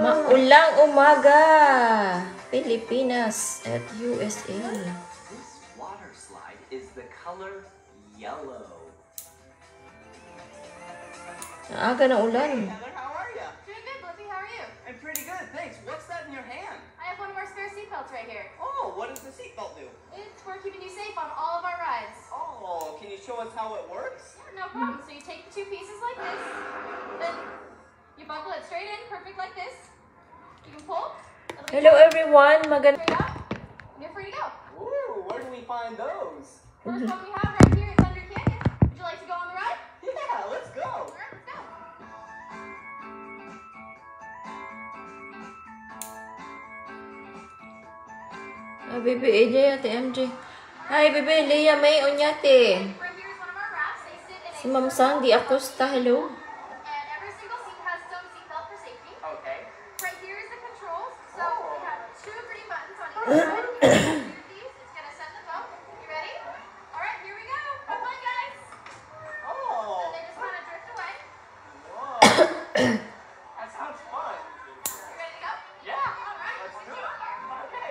Maulang umaga, Pilipinas at USA. This water slide is the color yellow. Naaga ng ulan. Hey Heather, how are you? Doing good, Blippi. How are you? I'm pretty good, thanks. What's that in your hand? I have one of our spare seatbelts right here. Oh, what does the seatbelt do? It's for keeping you safe on all of our rides. Oh, can you show us how it works? Yeah, no problem. So you take the two pieces like this, then you buckle it straight in, perfect like this. You can pull. Hello everyone, maganda. Straight up, and you're free to go. Ooh, where do we find those? First one we have right here is Thunder Canyon. Would you like to go on the ride? Yeah, let's go. All right, let's go. Ah, Bibi AJ, Ate MJ. Hi, Bibi Leah May Onyate. Right here is one of our rafts. They sit in a Si Ma'am Sandy Acosta, hello. and every single seat has its own seatbelt for safety. Okay. Right here is the controls. So we have two green buttons on each side. You can use these. It's gonna set the belt. You ready? All right, here we go. Have fun, guys. Oh, And they just kind of drift away. whoa. That sounds fun. You ready to go? Yeah. All right. Let's do Let's it. go here. Okay.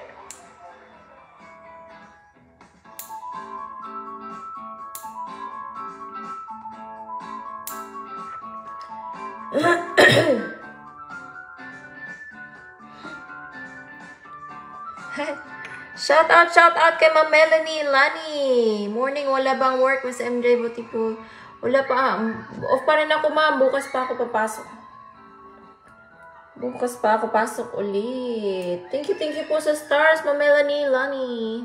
Shout out kay Ma'am Melanie Lani. Morning, wala bang work, Miss MJ? Buti po. Wala pa. Off pa rin ako, ma'am. Bukas pa ako papasok. Bukas pa ako pasok ulit. Thank you po sa stars, Ma'am Melanie Lani.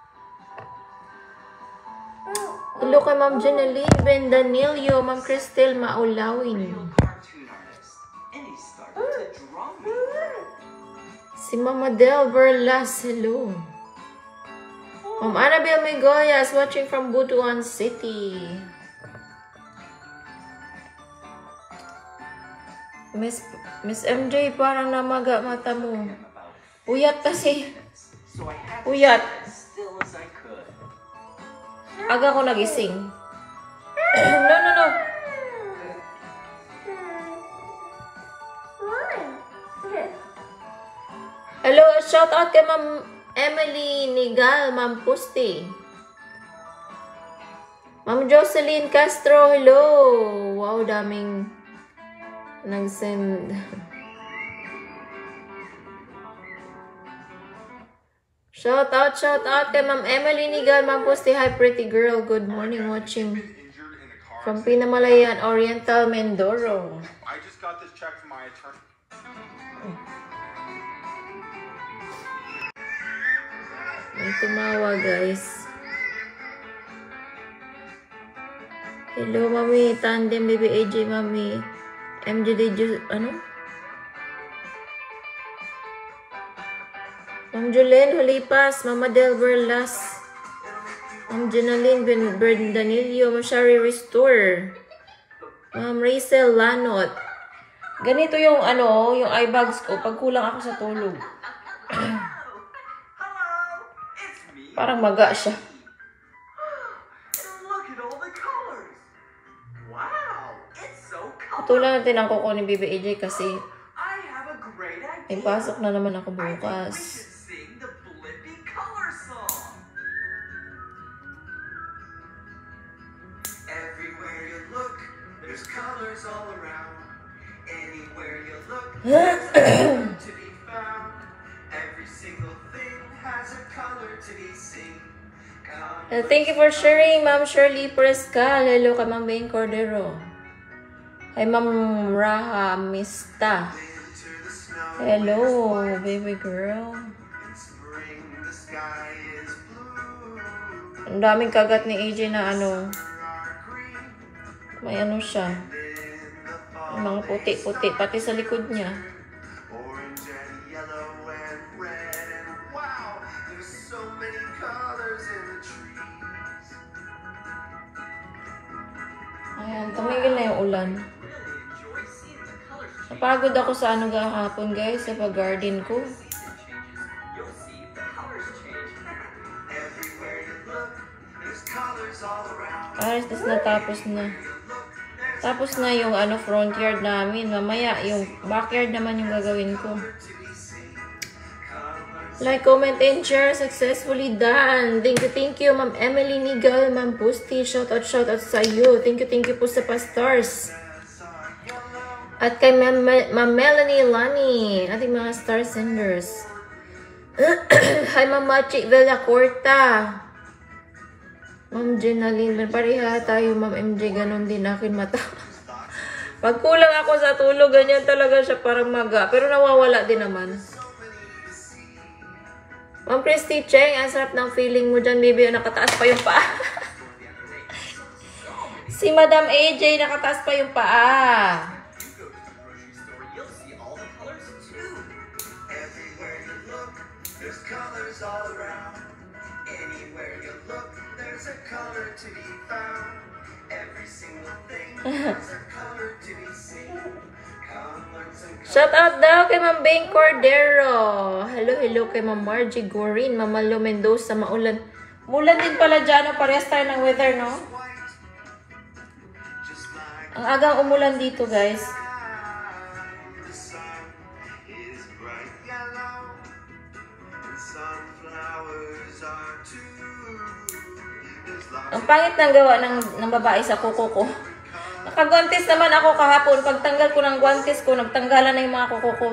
Hello kay Ma'am Janeline Bendanilio, Ma'am Cristel Maulawin. Cartoon artist. And he started to draw me. Si Mama Del Verlas, hello. Ma'am Annabelle Migoya is watching from Butuan City. Miss MJ, parang namaga mata mo. Uyat kasi. So I had to Uyat. sit as still as I could. Aga ko nagising. No. Hello, shout out kay Ma'am Emily Nigal, Ma'am Pusti. Ma'am Jocelyn Castro, hello. Wow, daming nag-send. Shout out kay Ma'am Emily Nigal, Ma'am Pusti. Hi, pretty girl. Good morning, watching from Pinamalayan, Oriental, Mindoro. I just got this check from my attorney. May tumawa, guys. Hello, Mami. Tandem, Baby AJ, Mami. MJ Dejo, ano? Ma'am Jolene Holipas, Mama Del Verlas, Ma'am Jenaline Berdanillo, Ma'am Shari Restore, Ma'am Rachel Lanot. Ganito yung yung eye bags ko pag kulang ako sa tulog. It's me. Parang maga siya. Look at all the colors. Wow, it's so colorful. Putulan natin ang kuko ni Baby AJ kasi I have a great idea. may pasok na naman ako I think we bukas. should sing the Blippi color song. Everywhere you look, there's colors all around. Anywhere you look, there's a color to be found. Every single thing has a color to be seen. Thank you for sharing, Ma'am Shirley Prescal. Hello kay Ma'am Bain Cordero. Hi, Ma'am Raha Mista. Enter the snow. Hello, baby girl. In spring, the sky is blue. Ang daming kagat ni AJ na Are green. may siya. In the fall, May mga puti-puti, pati sa likod niya. orange and yellow and red and wow, there's so many colors in the trees. Ayan, tumigil na yung ulan. Really enjoy seeing the colors change. Napagod ako sa kahapon, guys, sa pag-garden ko. Season changes, you'll see the colors change. Everywhere you look, there's colors all around. Aras, tas natapos na. You look, there's Tapos na yung ano, front yard namin. Mamaya, yung backyard naman yung gagawin ko. Like, comment, and share. Successfully done. Thank you, Ma'am Emily Nigal, Ma'am Pusti. Shout out sa iyo. Thank you po sa pastars. At kay Ma'am Melanie Lani, ating mga star senders. Hi, Ma'am Machi Villacorta. Ma'am Jenaline, pareha tayo, Ma'am MJ, ganon din akin mata. Pag kulang ako sa tulog, ganyan talaga siya, parang maga. Pero nawawala din naman. Ma'am Christy Cheng, ang sarap ng feeling mo dyan, baby. Nakataas pa yung paa. Si Madam AJ, nakataas pa yung paa. There's colors all around. Anywhere you look, there's a color to be found. Every single thing has a color to be seen. Colors and colors. Shout out daw kay Ma'am Bing Cordero. Hello kay Ma'am Margie Gorin, Ma'am Malo Mendoza, maulan. Mulan din pala dyan, no? Parehas tayo ng weather, no? Just like Ang agang umulan dito, guys. the sun is bright yellow. And sunflowers are too. There's lots Ang pangit ng gawa ng babae sa kuko ko. Nakagwantes naman ako kahapon. Pagtanggal ko ng gwantes ko, nagtanggalan na yung mga kuko ko.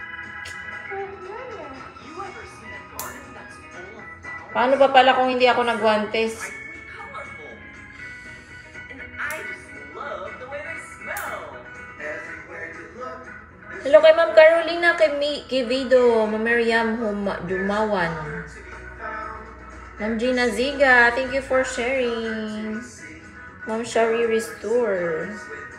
Paano pa pala kung hindi ako nagwantes? colorful. And I just love the way they smell. Everywhere you look, there's Hello kay Ma'am Carolina, kay Vido, Ma'am Miriam Dumawan. to be found. Ma'am Gina Ziga, thank you for sharing. Ma'am Shari Restore.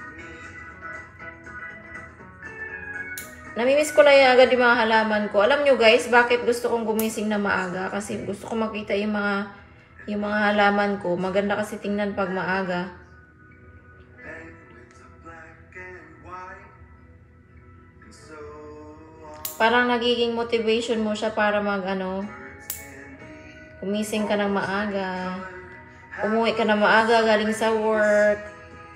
Namimiss ko na yung agad yung mga halaman ko. Alam nyo guys, bakit gusto kong gumising na maaga? Kasi gusto ko makita yung mga halaman ko. Maganda kasi tingnan pag maaga. Penguins are black and white. And so are Parang nagiging motivation mo siya para gumising ka ng maaga. Umuwi ka na maaga galing sa work.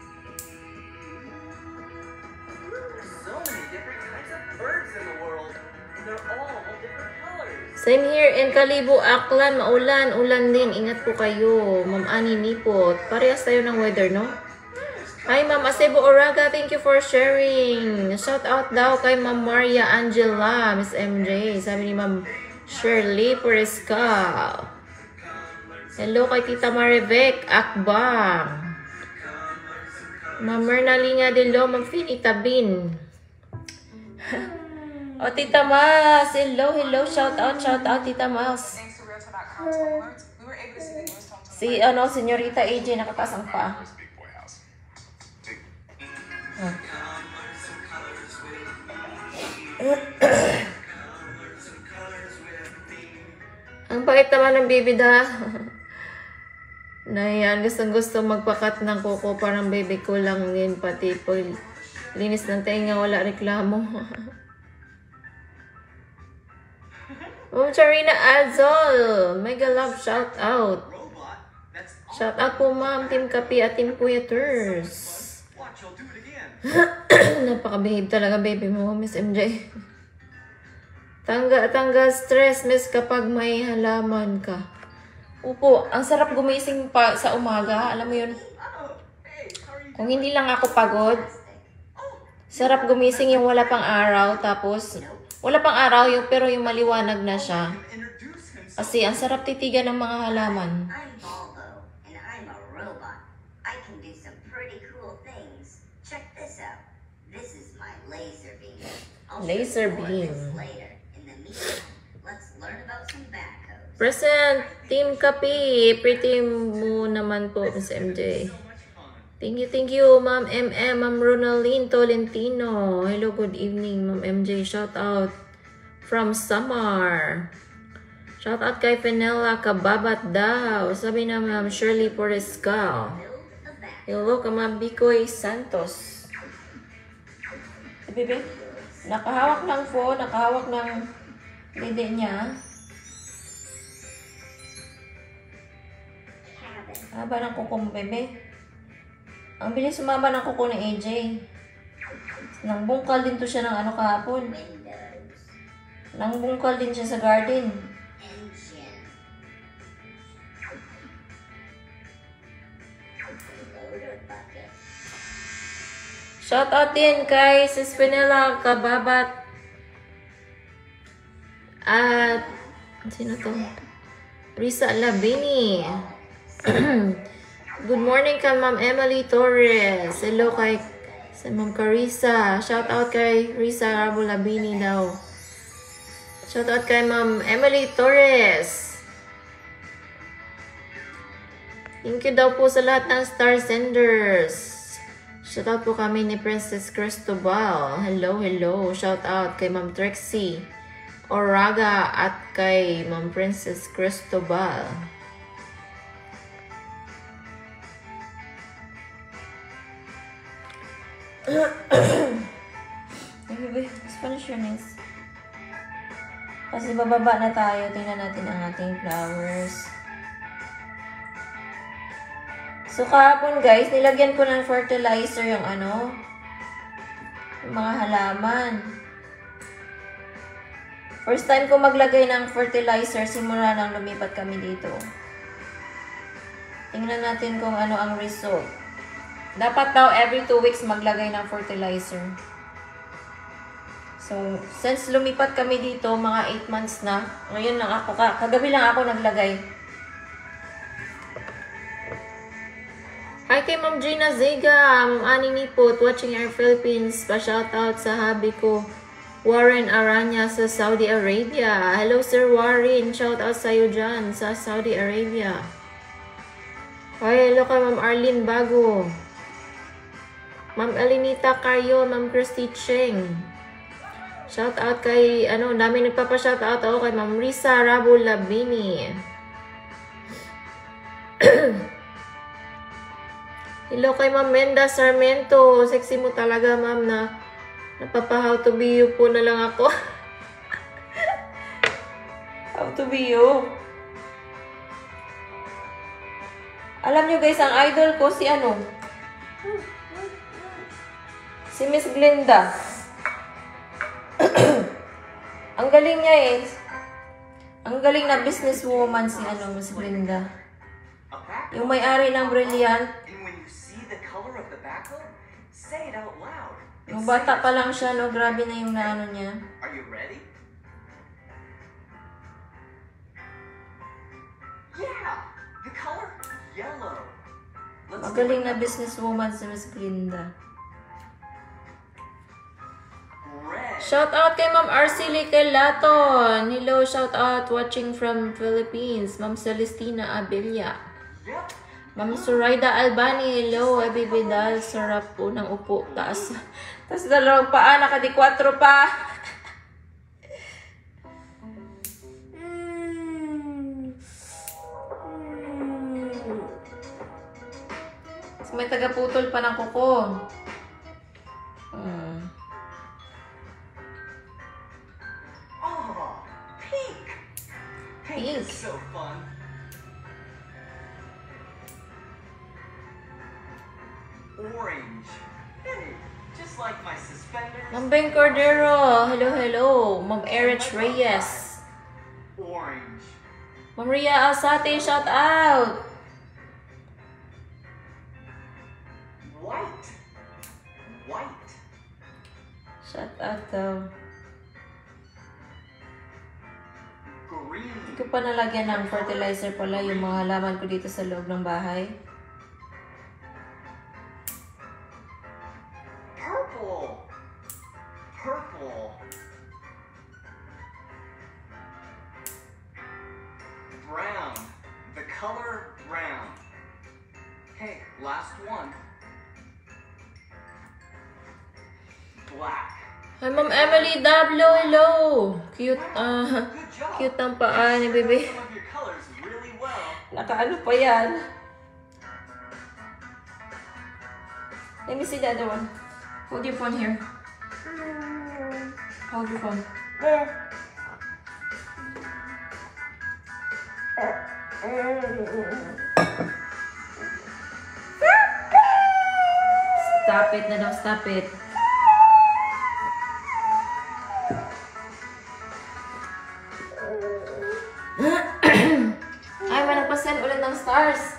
so many different kinds of birds in the world. And they're all different colors. Same here in Kalibo, Aklan, maulan, ulan din. Ingat po kayo. Ma'am Ani Nipot. Parehas tayo ng weather, no? Hi, Ma'am Acebo Oraga. Thank you for sharing. Shout out daw kay Ma'am Maria Angela, Miss MJ. Sabi ni Ma'am Shirley Puresca. Hello kay Tita Marivek Akbang. Ma'am Mernalinga Dilo, Ma'am Finita Bin. O, Tita Mas. Hello. Shout out, Tita Mas. Thanks to Realtor.com's home alerts, we were able to see the newest home to Senyorita AJ, nakataas ang paa. Big boy house. Colors and colors with me. Colors and colors with me. Ang pait naman ng baby da. Na yan, gusto magpakat ng kuko, parang baby ko lang din, pati po linis ng tenga, wala reklamo. Charina Azol, mega love shout out. Robot, that's Shout out po ma'am, Team Kapi at Team Puyaters. watch, I'll do it again. Napaka-behave talaga baby mo, Miss MJ. Tangga stress, miss, kapag may halaman ka. Upo, ang sarap gumising pa sa umaga, alam mo yun. Kung hindi lang ako pagod, sarap gumising yung wala pang araw, tapos wala pang araw yung pero yung maliwanag na siya. Introduce himself. Kasi ang sarap titigan ng mga halaman. I'm Baldo, and I'm a robot. I can do some pretty cool things. Check this out. This is my laser beam. I'll show Laser you more of beam. this later. In the meantime, let's learn about some backhoes. Present, Team Kapi. Pretty mo naman po, Miss MJ. Thank you, Ma'am MM, Ma'am Ronaline Tolentino. Hello, good evening, Ma'am MJ. Shout out from Samar. Shout out kay Fenella Kababat daw. Sabi na Ma'am Shirley Porescal. Build a back. Hello ka Ma'am Bicoy Santos. Bebe, nakahawak ng phone, nakahawak ng dede niya. Haba ng kuko mo, bebe. Ang bilis sumama ng kuko ni AJ. Nangbungkal din to siya ng ano kahapon. Windows. Nangbungkal din siya sa garden. Engine. Loader bucket. Shout out din kay Sis Penela Kababat. At sino to? Risa Labini. Good morning kay Ma'am Emily Torres. Hello kay sa Ma'am Carissa. Shout out kay Risa Rabo Labini daw. Shout out kay Ma'am Emily Torres. Thank you daw po sa lahat ng star senders. Shout out po kami ni Princess Cristobal. Hello, hello. Shout out kay Ma'am Trixie Oraga at kay Ma'am Princess Cristobal. Spanish yun is. Kasi bababa na tayo. Tingnan natin ang ating flowers. So, kahapon guys, nilagyan ko ng fertilizer yung ano, yung mga halaman. First time ko maglagay ng fertilizer, simula nang lumipat kami dito. Tingnan natin kung ano ang result. Dapat daw every 2 weeks maglagay ng fertilizer. So, since lumipat kami dito, mga 8 months na, ngayon lang ako, kagabi lang ako naglagay. Hi kay Ma'am Gina Zega, Ma'am Ani Nipot, watching Air Philippines. Pa-shoutout sa hubby ko, Warren Aranya sa Saudi Arabia. Hello Sir Warren, shoutout sa'yo dyan sa Saudi Arabia. Hi, hello kay Ma'am Arlene Bago. Ma'am Alinita Caryo, Ma'am Christy Cheng. Shoutout kay, dami nagpapa-shoutout ako kay Ma'am Risa Rabo Labini. Hello kay Ma'am Menda Sarmento. Sexy mo talaga, ma'am, na napapahaw to be you po na lang ako. How to be you. Alam nyo guys, ang idol ko si si Miss Glenda. Ang galing niya eh. Ang galing na businesswoman si Miss Glenda. Yung may-ari ng Brilliant. And when you see the color of the backhoe, say it out loud. Yung bata pa lang siya, no? Grabe na yung naano niya. Are you ready? Yeah, the color yellow. Let's Magaling na businesswoman si Miss Glinda. red. Shout out kay Ma'am Arcely Calaton. Hello, shout out watching from Philippines. Ma'am Celestina Abilia. Yep. Ma'am Suraida Albani. Hello, Ebi Vidal. Sarap po ng upo. Taas dalawang paa. Nakadi 4 pa. May tagaputol pa ng kuko. Oh, pink. Pink is so fun. Orange. Hey, just like my suspenders. Ma'am Ben Cordero. Hello, hello. Ma'am Erich Reyes. Orange. Ma'am Ria Alsate, shout out. White. White. Shout out daw. Green. Hindi ko pa nalagyan ng fertilizer pala yung mga halaman ko dito sa loob ng bahay. Purple. Purple. Brown. The color brown. Okay, last one. Black. Hi, Ma'am Emily Dablo. Hello. Cute, Good job. cute ang paa ni Bebe. Some of your colors really well. Nakaano pa yan. Let me see the other one. Hold your phone here. Hold your phone. Stop it na daw, stop it. Ay, may nagpa-send ulit ng stars.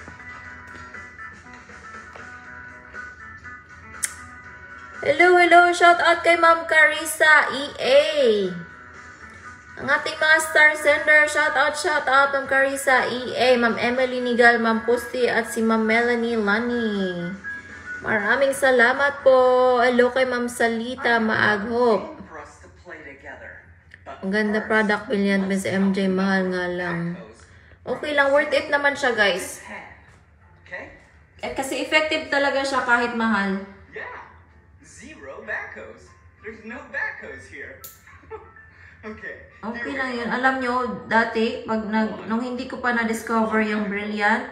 Hello. Shout out kay Ma'am Carissa EA. Ang ating mga star sender, shout out Ma'am Carissa EA, Ma'am Emily Nigal, Ma'am Pusti, at si Ma'am Melanie Lani. Maraming salamat po. Hello kay Ma'am Salita Maaghop. Ang ganda product, Brilliant Miss MJ, mahal nga lang. Okay lang, worth it naman siya, guys. Kasi effective talaga siya kahit mahal. Yeah, zero backhoes. There's no backhoes here. Okay lang yun. Alam nyo, dati, nung hindi ko pa na-discover yung Brilliant,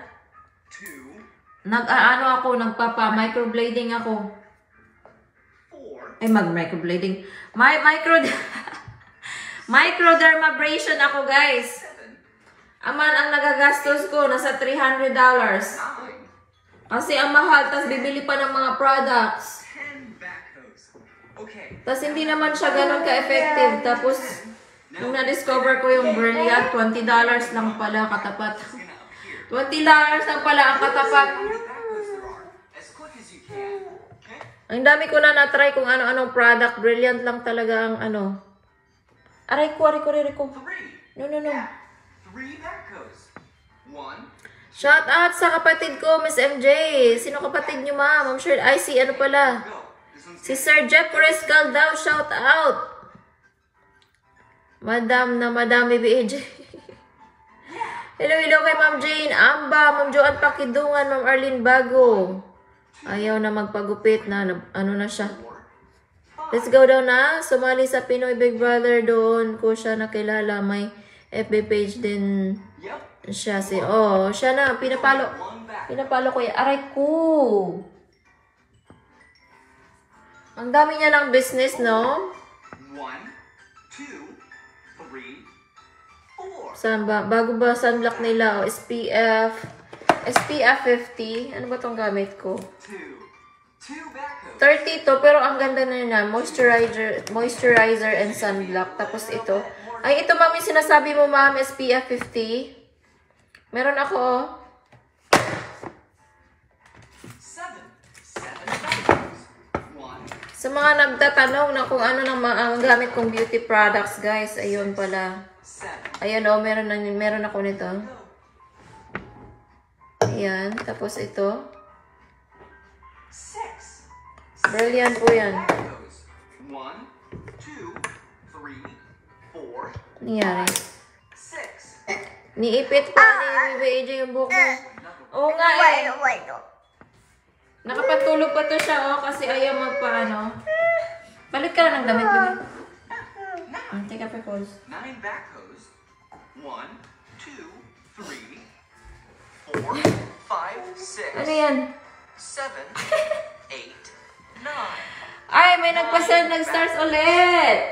nagpapa-microblading ako. Mag-microblading. Microdermabrasion ako, guys. Ang nagagastos ko, nasa $300. Kasi ang mahal, tas bibili pa ng mga products. Tas hindi naman siya ganun ka-effective. Tapos, nung na-discover ko yung Brilliant, $20 lang pala katapat. $20 lang pala ang katapat. Ang dami ko na na-try kung ano-anong product. Brilliant lang talaga ang ano. Aray ko. No. Shout out sa kapatid ko, Miss MJ. Sino kapatid niyo, ma'am? I'm sure, si ano pala. Si Sir Jeff Rescal daw, shout out. Madam BBAJ. Hello kay Ma'am Jane Amba, Ma'am Joanne Pakidungan, Ma'am Arlene Bago. Ayaw na magpagupit na, ano na siya. Let's go daw na. Sumali sa Pinoy Big Brother, doon ko siya nakilala. May FB page din siya. Siya na. Pinapalo ko yan. Aray ko. Ang dami niya ng business, no? 1, 2, 3, 4. Saan ba? Bago ba sunblock nila? SPF 50. Ano ba tong gamit ko? 30 to, pero ang ganda na yun na. Moisturizer and sunblock. Tapos ito. Ay, ito ma'am, yung sinasabi mo ma'am, SPF 50. Meron ako, oh. 7. Sa mga nagtatanong na kung ano ang gamit kong beauty products, guys, ayun pala. Ayun, oh, meron ako nito. Ayan, tapos ito. Brilliant po yan. 1, 2, 3, 4. Nangyari. Niipit pa ni BBAJ yung buhok mo. Oo nga eh. Nakapatulog pa to siya, oh, kasi ayaw magpaano. Balik ka na ng damit, baby. Take up your clothes. 9 backhoes. 1, 2, 3, 4, 5, 6. Ano yan? 7, 8, 9. Ay, may nagpa-send ng stars ulit.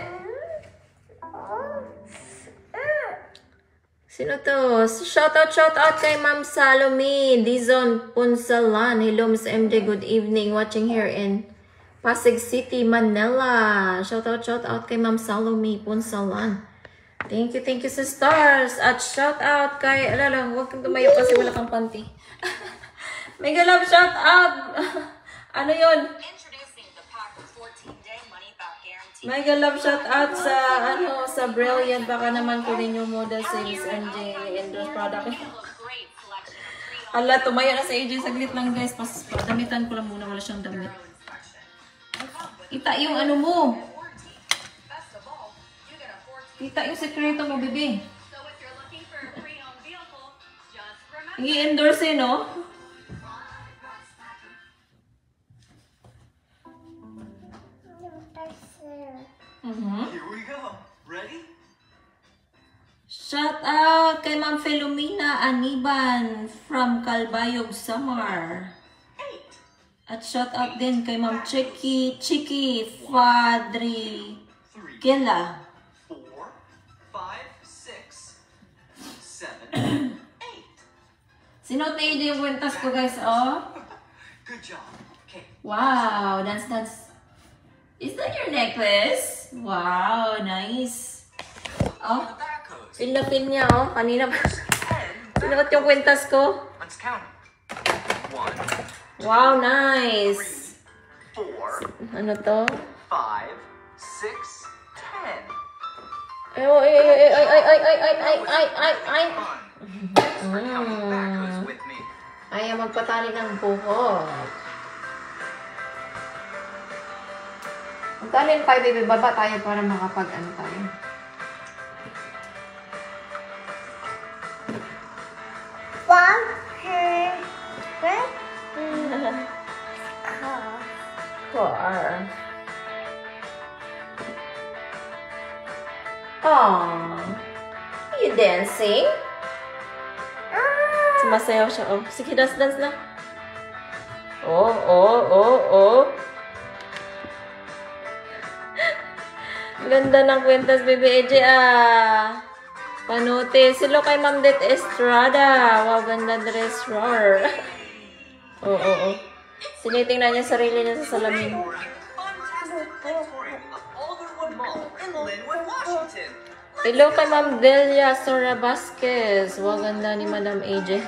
Sino to? Shout out kay Ma'am Salome Dizon Punsalan. Hello, Miss MJ. Good evening. Watching here in Pasig City, Manila. Shout out kay Ma'am Salome Punsalan. Thank you sa stars. At shout out kay, huwag kang tumayo kasi wala kang panty. Mega love shout out. Ano yun? Mega love shout out sa Brilliant. Baka naman kunin yung model sa Miss MJ endorse product. Hala, tumayo na sa AJ. Saglit lang, guys. Damitan ko lang muna. Wala siyang damit. Kita yung ano mo. Kita yung sekreto mo, bebe. I-endorse, no? Here we go. Ready? Shout out kay Ma'am Filomena Aniban from Calbayog, Samar. At shout out din kay Ma'am Chiki Fadri Kela. 4, 5, 6, 7, 8. Sinuot na yung kwintas ko, guys, oh. Good job. Okay. Wow, that's... Is that your necklace? Wow, nice. Oh, pinapin niya, oh. Kanina pa. Sinuot yung kwintas ko. Let's count. 1, Wow, nice. 4, Ano to? 5, 6, 10. Ay. Thanks for counting backwards with me. Ayaw magpatali ng buhok. Magtalin tayo, baby. Baba tayo para makapag-ano tayo. Car. Aww. Are you dancing? Sumasayaw siya. Oh, sige, dance na. Oh. Ganda ng kwentas, baby AJ, ah. Panote. Silo kay Ma'am Det Estrada. Wow, ganda dress. Roar. Oo. Sinitingnan niya sarili niya sa salamin. Fantastic auditorium of Alderwood Mall in Linwood, Washington. Hello kay Ma'am Delia Sora Vasquez. Wow, ganda ni Madam AJ.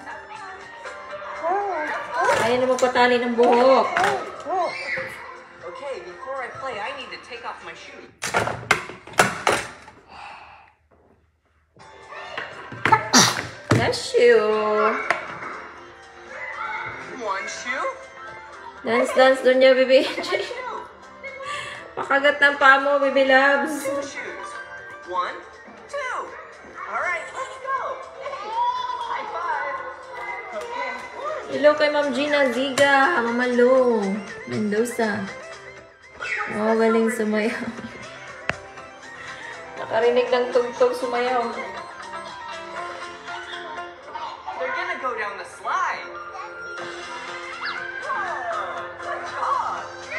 Ayaw na magpatali ng buhok. Okay, before I play, I need to take off my shoes. Bless you. One shoe. Dance doon niya, baby AJ. Shoe. Pakagat ng paa mo, baby loves. Two shoes. 1, 2. All right, let's go. Hey, high five. Okay. Hello kay Ma'am Gina Ziga. Mama Lo Mendoza. Wow, galing sumayaw. Nakarinig ng tugtog sumayaw. They're gonna go down the slide. Whoa, good job.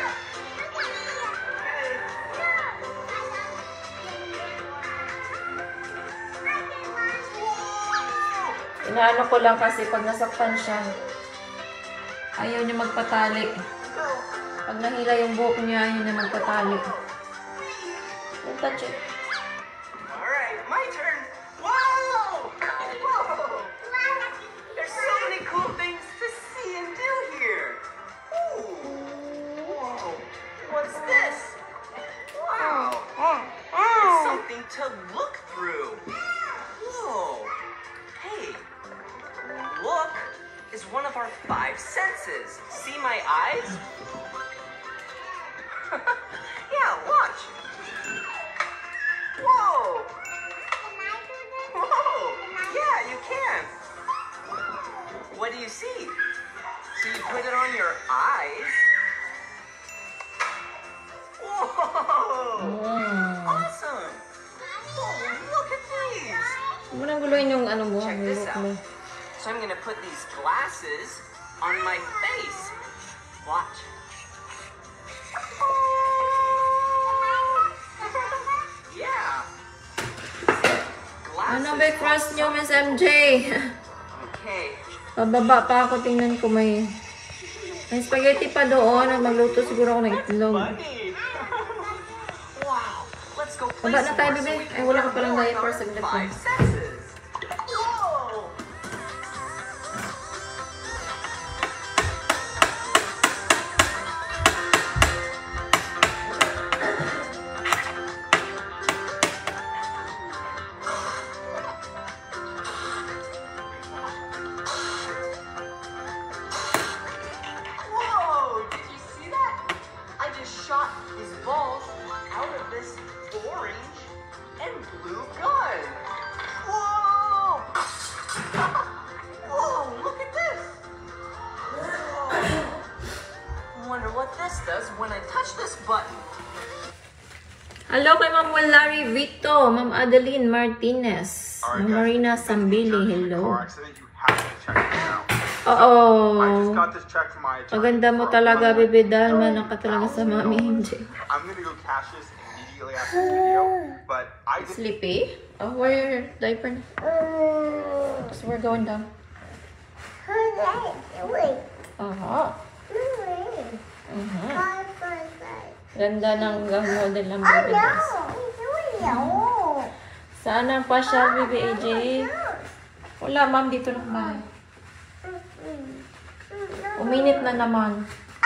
Inaano ko lang kasi pag nasaktan siya, ayaw niya magpatali. Pag nahila yung buhok niya, ayaw niya magpatali. Don't touch it. All right, my turn. Whoa! Whoa! There's so many cool things to see and do here. Ooh. Whoa. What's this? Wow. It's something to look through. Whoa. Hey. Look is one of our 5 senses. See my eyes? Yeah, watch. Whoa! Whoa! Yeah, you can. What do you see? So you put it on your eyes. Whoa! Awesome! Whoa, look at these! Huwag mo nang guluhin yung ano mo, Check yung this buhok out. mo. So I'm gonna put these glasses on my face. Watch. Yeah. Ano ba cross nyo, Miss MJ? Okay. Pababa pa ako, tingnan ko may spaghetti pa doon at magluto siguro ako ng itlog. Wow. Let's go play Baba na some tayo, more bebe. so we Ay, wala ka can palang work diaper, on saglit our lang. 5 senses. Whoa. Whoa! Did you see that? I just shot these balls out of this orange and blue gun. Whoa! Whoa! Look at this. Whoa. Wonder what this does when I touch this button. Hello kay Ma'am Larry Vito, Ma'am Adeline Martinez, Ma'am Marina Sambili, hello. Car accident, you have to check this out. I just Oo. got this check from my attorney. Maganda mo for talaga, $1,000. bebe, dahil manak ka talaga sa Mami MJ. I'm gonna go cash this immediately after this video, but I did Sleepy? Oh, wear your diaper na. So we're going down. Aha. Ganda ng model ng baby dress. Saan ang pasyal, baby AJ? Wala, ma'am. Dito lang ba? Uminit na naman.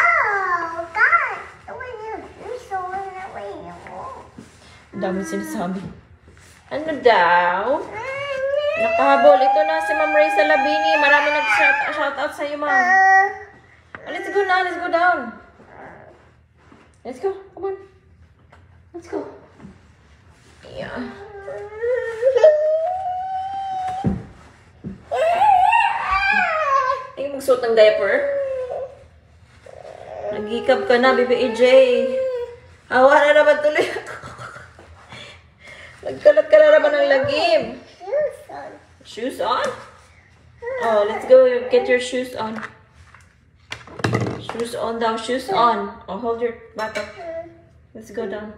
Dami sinasabi. Ano daw? Nakahabol. Ito na si Ma'am Raiza Labini. Marami nag-shoutout sa'yo, ma'am. Let's go na. Let's go down. Let's go. Come on. Let's go. Yeah. Tingin magsuot ng diaper. Nagikab ka na, baby AJ. Hawa na naman tuloy ako. Nagkalat ka na naman ng lagim. Shoes on? Oh, let's go get your shoes on. Shoes on daw, shoes on. Oh, hold your buttock. Let's go down.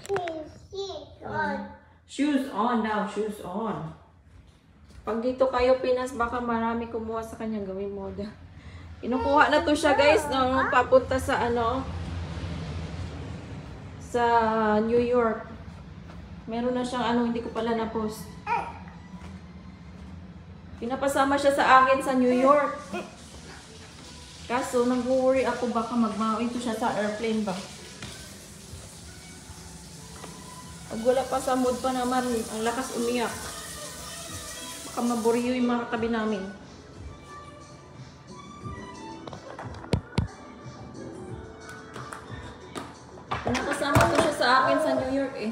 Shoes on daw, shoes on. Pag dito kayo Pinas, baka marami kumuha sa kanya gawing moda. Kinukuha na to siya guys, nung papunta sa sa New York. Meron na siyang hindi ko pala na-post. Pinapasama siya sa akin sa New York. Kaso, nag-worry ako baka magmawin to siya sa airplane ba. Pag wala pa sa mood pa naman, ang lakas umiyak. Baka maburiyo yung mga katabi namin. Nakasama ko siya sa akin sa New York eh.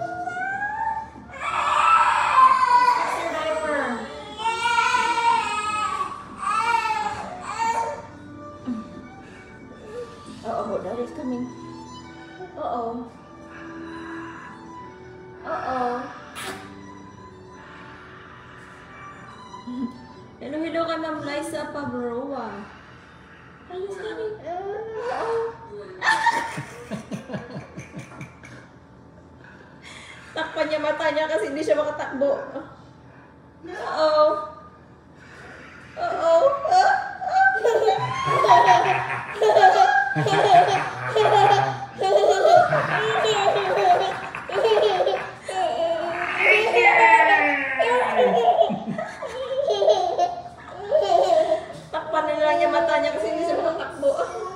Uh-oh, daddy's coming. Uh-oh. Uh-oh. Hello, hello kay Ma'am Liza Pabroa. Daddy's coming. Uh-oh. Takpan niya mata niya kasi hindi siya makatakbo. Uh-oh. Uh-oh. Takpan na lang niya mata niya kasi hindi siya makatakbo.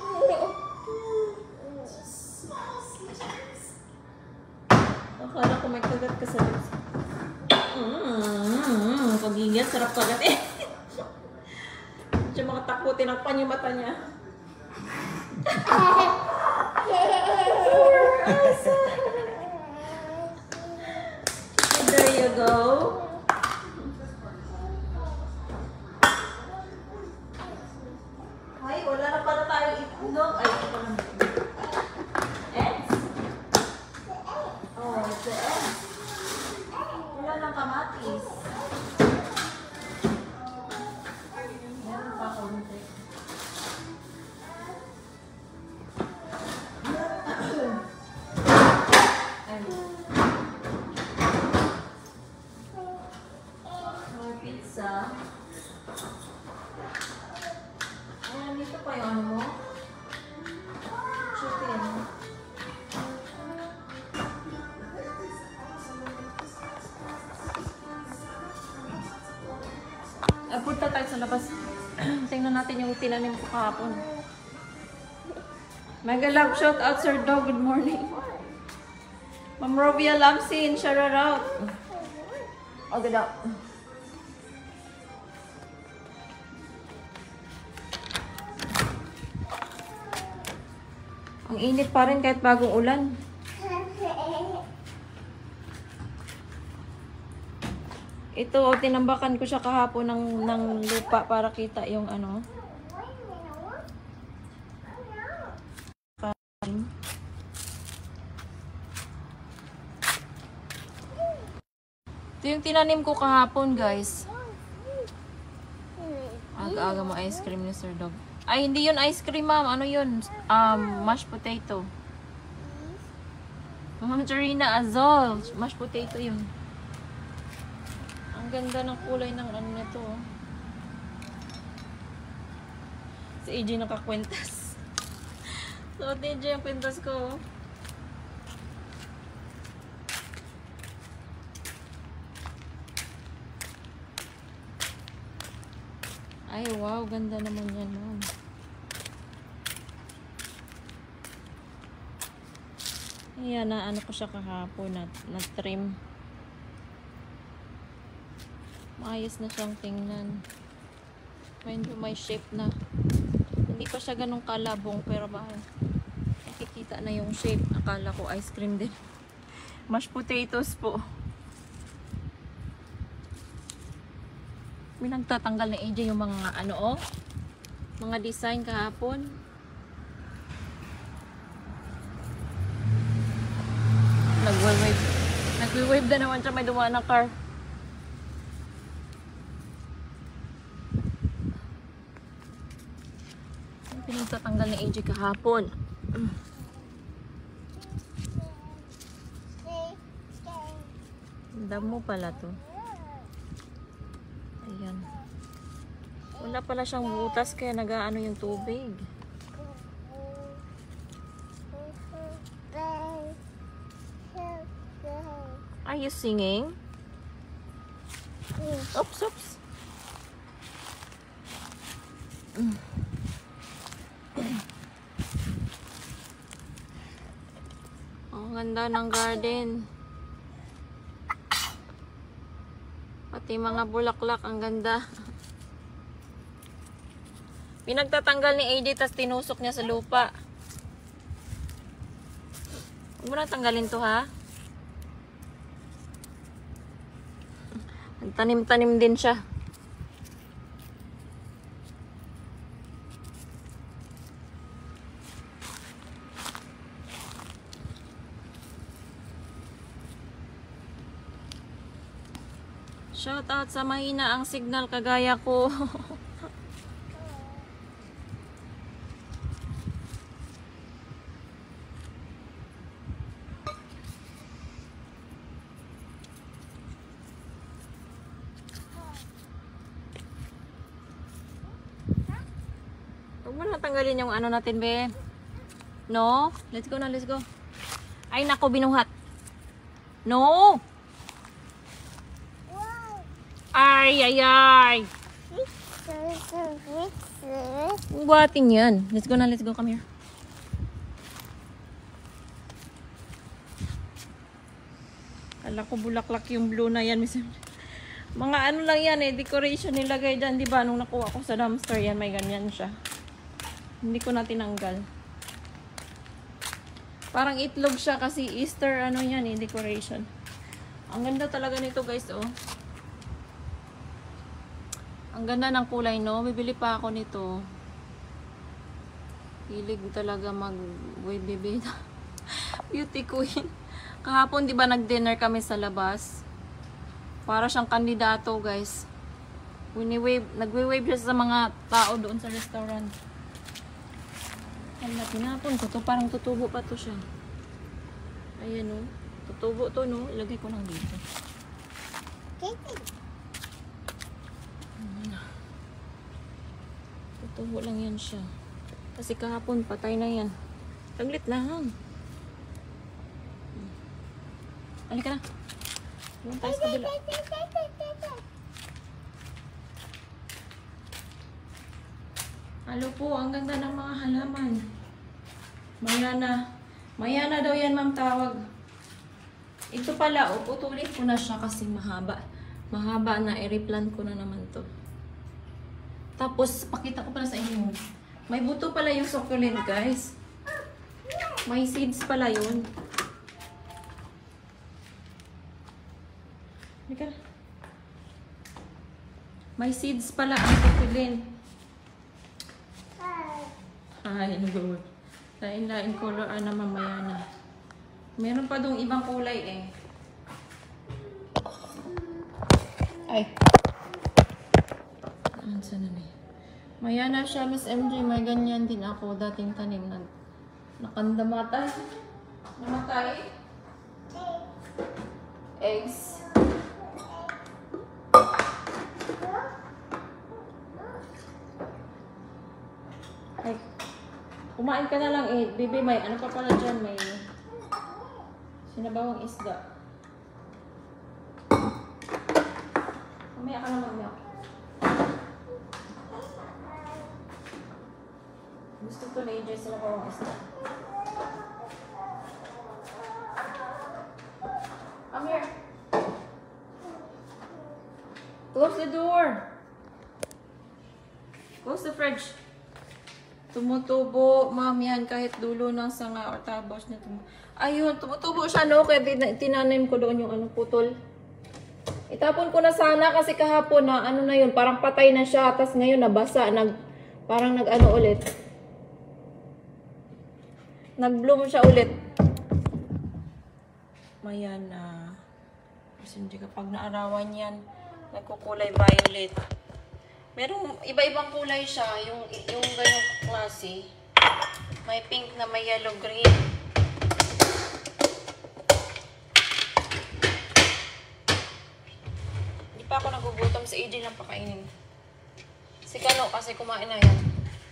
Akala ko may kagat ka sa lips. Pag-ingat, sarap kagat eh. Hindi siya makatakbo, tinakpan yung mata niya. There you go. Ay, wala na pala tayo itlog. Ay, ito pala. Eggs? Oh, it's the eggs. Wala ng kamatis. Meron pa konti. More pizza. Ayan, dito pa yung ano mo. Chicken. Punta tayo sa labas. Tingnan natin yung tinanim ko kahapon. Mega love shout out Sir Dog. Good morning. Ma'am Rovia Lamsin, shout out. Oh, good up. Ang init pa rin kahit bagong ulan. Ito, tinambakan ko siya kahapon ng lupa para kita yung ano. Ito yung tinanim ko kahapon, guys. Aga-aga mo ice cream ni Sir Dog. Ay, hindi yun ice cream, ma'am. Ano yun? Mashed potato. Ma'am Jarina Azol. Mashed potato yun. Ang ganda ng kulay ng ano na to. Si AJ nakakwentas. So, DJ yung pintas ko. Ay, wow. Ganda naman yan, ma'am. Ayan, na ano ko siya kahapon na trim. Maayos na siyang tingnan. Medyo may shape na. Hindi pa siya ganun kalabong pero nakikita na yung shape. Akala ko ice cream din. Mashed potatoes po. Pinagtatanggal na AJ yung mga ano mga design kahapon. Nagwe-wave na naman siya, may dumaan na car. Pinagtatanggal ni AJ kahapon. Damo pala to. Ayan. Wala pala siyang butas kaya nag-aano yung tubig. Are you singing? Oops, oops. Ang ganda ng garden. Pati mga bulaklak, ang ganda. Pinagtatanggal ni AJ tas tinusok niya sa lupa. Huwag mo na tanggalin to, ha? Tanim-tanim din siya. Shout out sa mahina ang signal kagaya ko. Huwag mo na tanggalin yung ano natin, be. No? Let's go na, let's go. Ay, nako, binuhat. No! Ay, ay, ay. Buhatin yan. Let's go na, let's go. Come here. Kala ko bulaklak yung blue na yan. Mga ano lang yan eh. Decoration nilagay dyan. Diba? Nung nakuha ko sa dumpster yan, may ganyan siya. Hindi ko na tinanggal. Parang itlog siya kasi Easter ano yan eh. Decoration. Ang ganda talaga nito guys oh. Ang ganda ng kulay, no? Bibili pa ako nito. Hilig talaga mag-baby. Beauty queen. Kahapon, di ba, nag-dinner kami sa labas? Para siyang kandidato, guys. Nagwe-wave siya sa mga tao doon sa restaurant. Ang tinapon ko to. Parang tutubo pa to siya. Ayan, no? Tutubo to, no? Ilagay ko lang dito. Tutubo lang yan siya. Kasi kahapon, patay na yan. Taglit lang. Halika na. Doon tayo sa kabila. Halo po, ang ganda ng mga halaman. Mayana. Mayana daw yan, ma'am, tawag. Ito pala, putulin ko na siya kasi mahaba. Mahaba na, i-replant ko na naman to. Tapos, pakita ko pala sa inyo. May buto pala yung succulent, guys. May seeds pala yun. May seeds pala ang succulent. Ay, good. Lain-lain color na mamaya na. Meron pa dong ibang kulay eh. Ay. Saan na eh? Maya na siya, Miss MJ. May ganyan din ako. Dating tanim na nakandamatay. Namatay. Eggs. Ay. kumain ka na lang eh. Bibi, may ano pa pala dyan, may sinabawang isda. Mamaya ka na mag-milk. Gusto ko na enjoy sinabawang isda. Come here. Close the door. Close the fridge. Tumutubo, ma'am, yan, kahit dulo ng sanga or tabos na tumutubo. Ayun, tumutubo siya, no? Kaya tinanim ko doon yung ano, putol. Itapon ko na sana kasi kahapon na, ano na yun, parang patay na siya. Tapos ngayon nabasa, parang nag-ano ulit. Nag-bloom siya ulit. Mayan na. Kasi hindi kapag naarawan yan, nagkukulay violet. Merong iba-ibang kulay siya, yung ganyang klase. May pink na may yellow green. Hindi pa ako nagugutom, sa AJ lang pakainin. Si Kano kasi kumain na yan.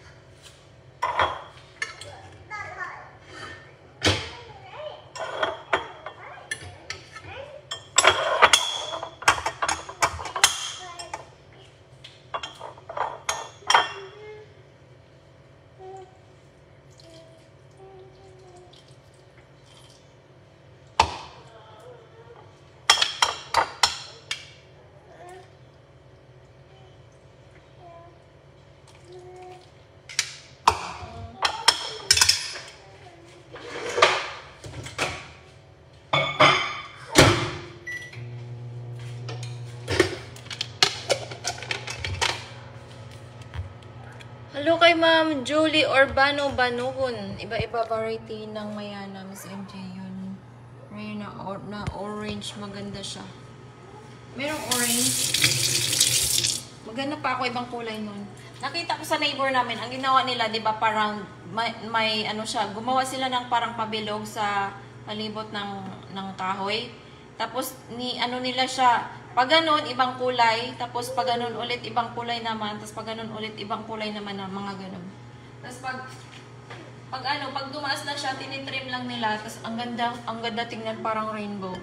Hello kay Ma'am Julie Urbano Banuhon. Iba-iba variety ng Mayana, Miss MJ yun. Rare na orange, maganda siya. Merong orange. Maganda pa ako ibang kulay nun. Nakita ko sa neighbor namin, ang ginawa nila, 'di ba, parang may ano siya, gumawa sila ng parang pabilog sa palibot ng kahoy. Tapos ano nila siya, pag ganun, ibang kulay. Tapos pag ganun ulit, ibang kulay naman. Tapos pag ganun ulit, ibang kulay naman na mga ganun. Tapos pag dumaas na siya, tinitrim lang nila. Tapos ang ganda tingnan, parang rainbow.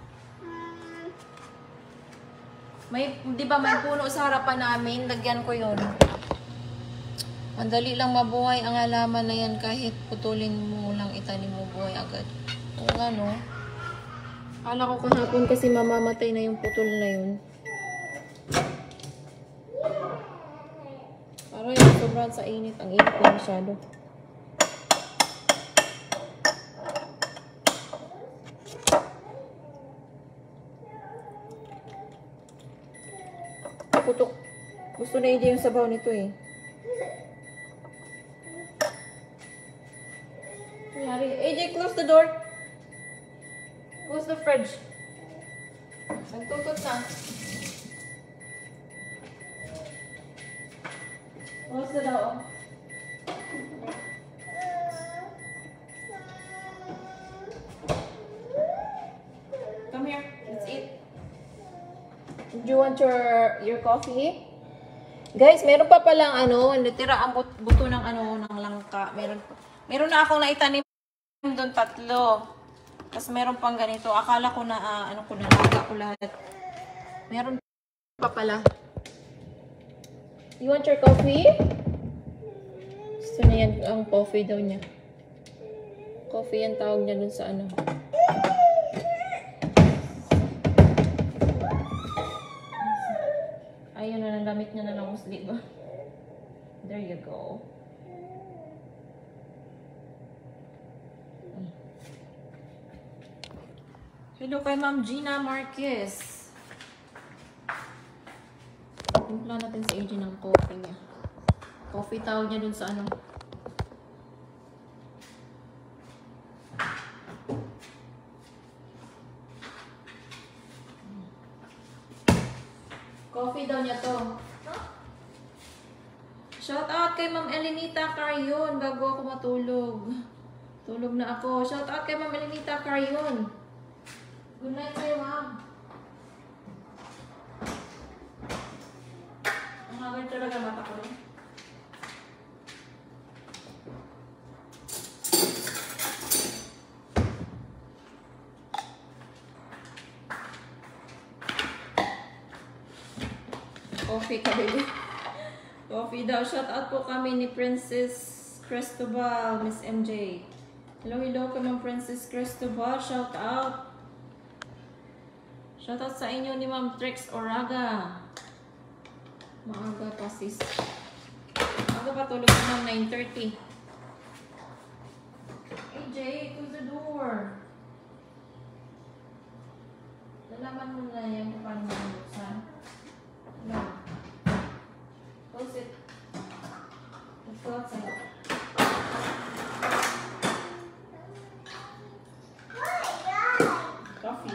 May, di ba may puno sa harapan namin? Lagyan ko yun. Madali lang mabuhay ang halaman na yan. Kahit putulin mo lang, itanim mo, buhay agad. Oo nga, no? Akala ko kahapon kasi mamamatay na yung putol na yun. Parang yung sobrang sa init. Ang init na masyado. Putok. Gusto na hindi yung sabaw nito eh. Nangyari. AJ, close the door. Close the fridge. Nagtutot na. Close the door. Come here. Let's eat. Do you want your coffee? Guys, meron pa palang natira ang buto ng ng langka. Meron na akong naitanim doon 3. Tapos meron pang ganito. Akala ko na, naga ko lahat. Meron pa pala. You want your coffee? Gusto na yan ang coffee daw niya. Coffee yan tawag niya dun sa Ayun na, nagamit niya na lang musli ba? There you go. Hello kay Ma'am Gina Marquez. Timpla natin sa AJ ng coffee niya. Coffee tawag niya dun sa Coffee daw niya to. Shout out kay Ma'am Elenita Carrion bago ako matulog. Tulog na ako. Shout out kay Ma'am Elenita Carrion. Good night sa'yo, Ma'am. Ang hangin talaga mata ko. Coffee ka, baby. Coffee daw. Shout out po kami ni Princess Cristobal, Miss MJ. Hello, hello kay Ma'am Princess Cristobal. Shout out. Shout out sa inyo ni Ma'am Trex Oraga. Maaga pa sis. Maaga pa tulog na 9:30. AJ, close the door. Lalaman mo na yan kung paano mabuksan. No. Close it. Let's go outside. Coffee.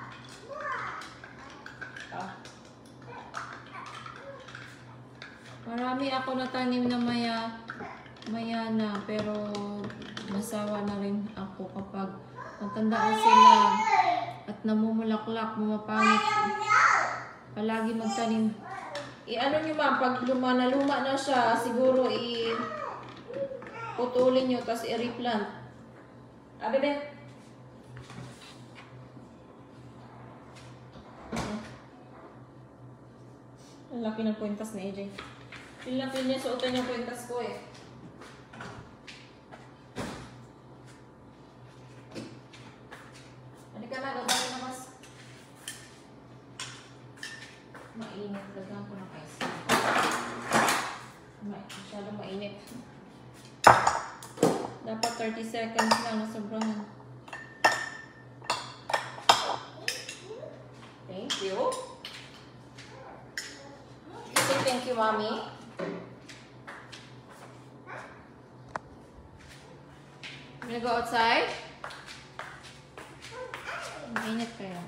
Marami ako natanim na maya na, pero masawa na rin ako kapag matandaan sila at namumulaklak, mumapangit. Palagi magtanim. I-ano nyo ma'am, pag luma na siya, siguro putulin nyo, tapos i-replant. Ah, bebe? Ang laki ng kwentas ni AJ. Feel na feel niya, suotan yung kwentas ko eh. Halika na, gagawin na mas. Mainit, lagyan ko ng ice. Masyadong mainit. Dapat 30 seconds lang, nasobrahan. Thank you. Say thank you, Mommy. I'm gonna go outside. Mainit kaya.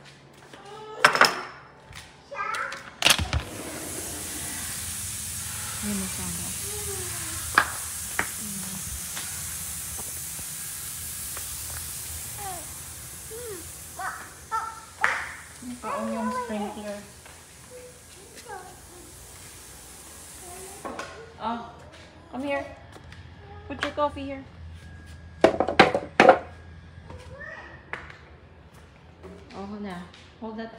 Ay, masama. Naka-on yung sprinkler. Oh, come here. Put your coffee here. Oh, na. Hold that.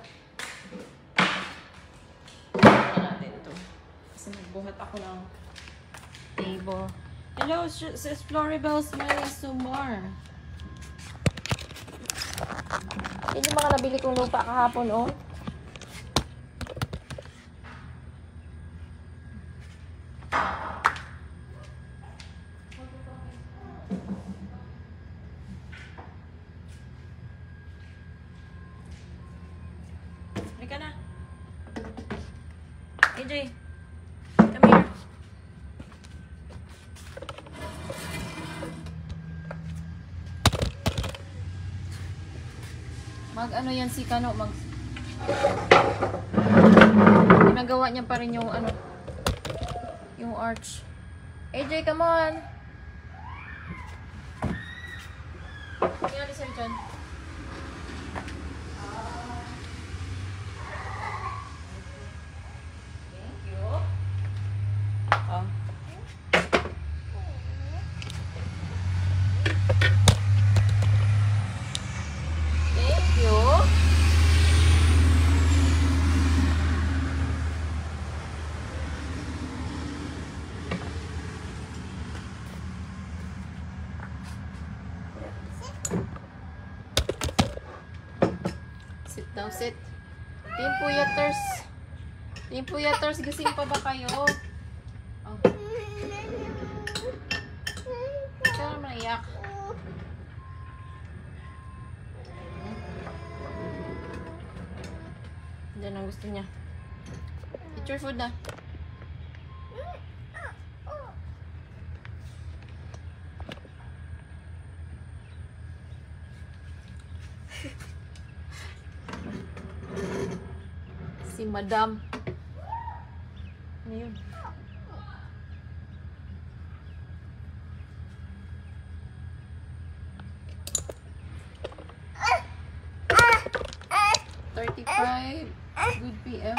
Hold natin ito. Kasi nagbuhat ako ng table. Hello, sis Floribel Smelly Sumar. Yan yung mga nabili kong lupa kahapon, oh. Halika na. AJ, come here. Mag-ano yan si Kano, ginagawa niya pa rin yung ano, yung arch. AJ, come on. Nangyari sa'yo dyan? Thank you. Oh. Thank you. Sit down, sit. Team Puyaters. Team Puyaters, gising pa ba kayo? Oh. Ikaw naman naiyak. Diyan ang gusto niya. Eat your food na. Si Madam. Ano yun? Good PM.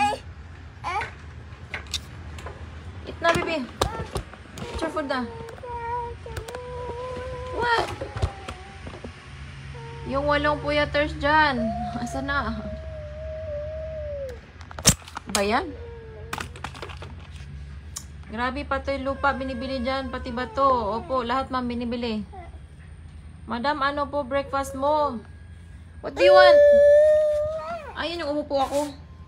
Eat na, baby. Eat your food na. What? Yung 8 puyaters dyan. Asa na? Ba yan? Grabe pa to yung lupa binibili dyan, pati bato. Opo, lahat ma'am binibili. Madam, ano po breakfast mo? What do you want? Ayun yung umupo ako.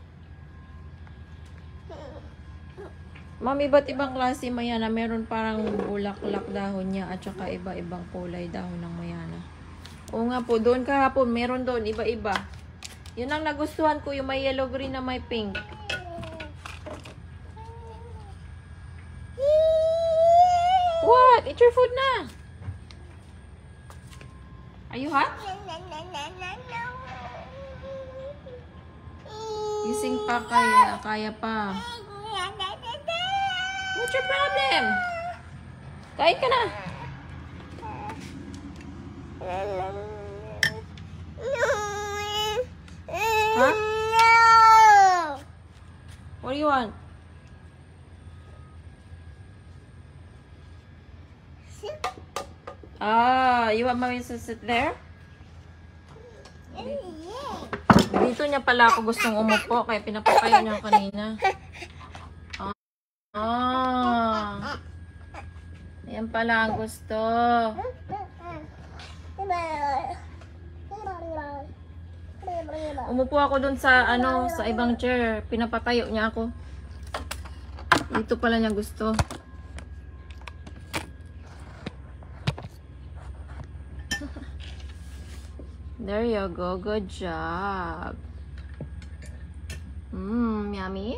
Ma'am, iba't ibang klase mayana. Meron parang bulaklak dahon niya at saka iba-ibang kulay dahon ng mayana. Oo nga po, doon kahapon, meron doon, iba-iba. Yun ang nagustuhan ko, yung may yellow green na may pink. What? Eat your food na. Are you hot? Gising pa kaya pa. What's your problem? Kain ka na. Huh? What do you want? You want mommy to sit there? Dito niya pala ako gustong umupo kaya pinapakayo niya kanina. Yan pala ang gusto. Umupo ako dun sa sa ibang chair. Pinapatayo niya ako. Dito pala niya gusto. There you go. Good job. Yummy.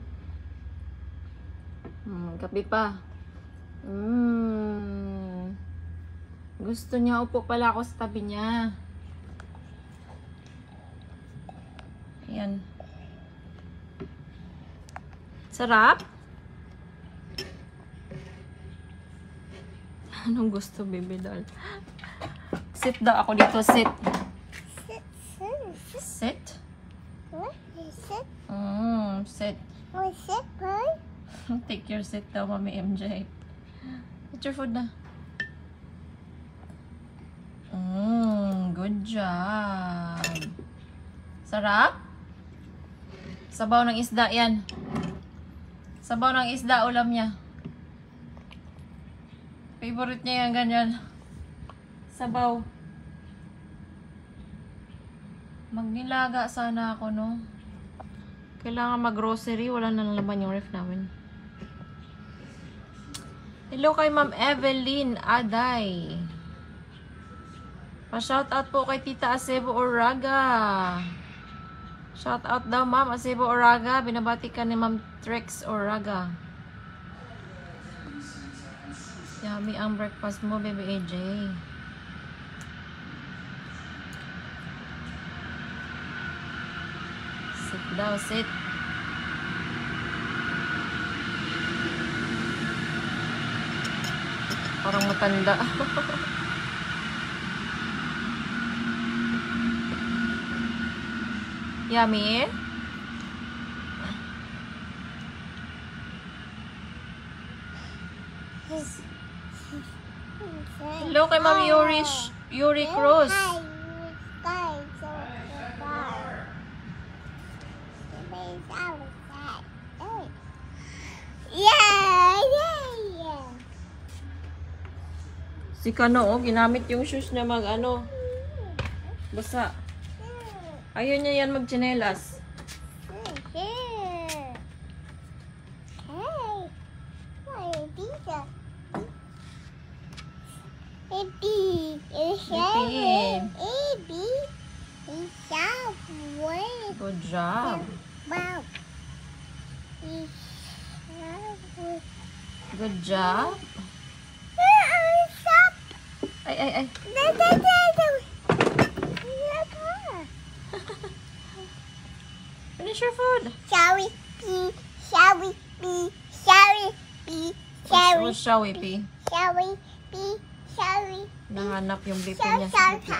Kape pa. Gusto niya, upo pala ako sa tabi niya. Ayan. Sarap? Anong gusto, baby doll? Sit daw ako dito, sit. Sit? What is it? Sit. What's it, boy? Take your seat daw, Mami MJ. Eat your food na. Good job. Sarap? Sabaw ng isda yan. Sabaw ng isda, ulam niya. Favorite niya yan, ganyan. Sabaw. Magnilaga sana ako, no? Kailangan mag-grocery. Wala na laman yung ref namin. Hello kay Ma'am Evelyn Aday. Pa-shoutout po kay Tita Acebo Oraga. Shoutout daw, Ma'am Acebo Oraga. Binabati ka ni Ma'am Trex Oraga. Yummy ang breakfast mo, baby AJ. Sit daw, sit. Parang matanda. Yummy. Hello kay Ma'am Yuri Cruz. Si Kano, ginamit yung shoes niya basa. Ayaw niya yan magtsinelas. Good job. Good job. Ay. Finish your food. Shall we pee? Nahanap yung BP niya sa BP.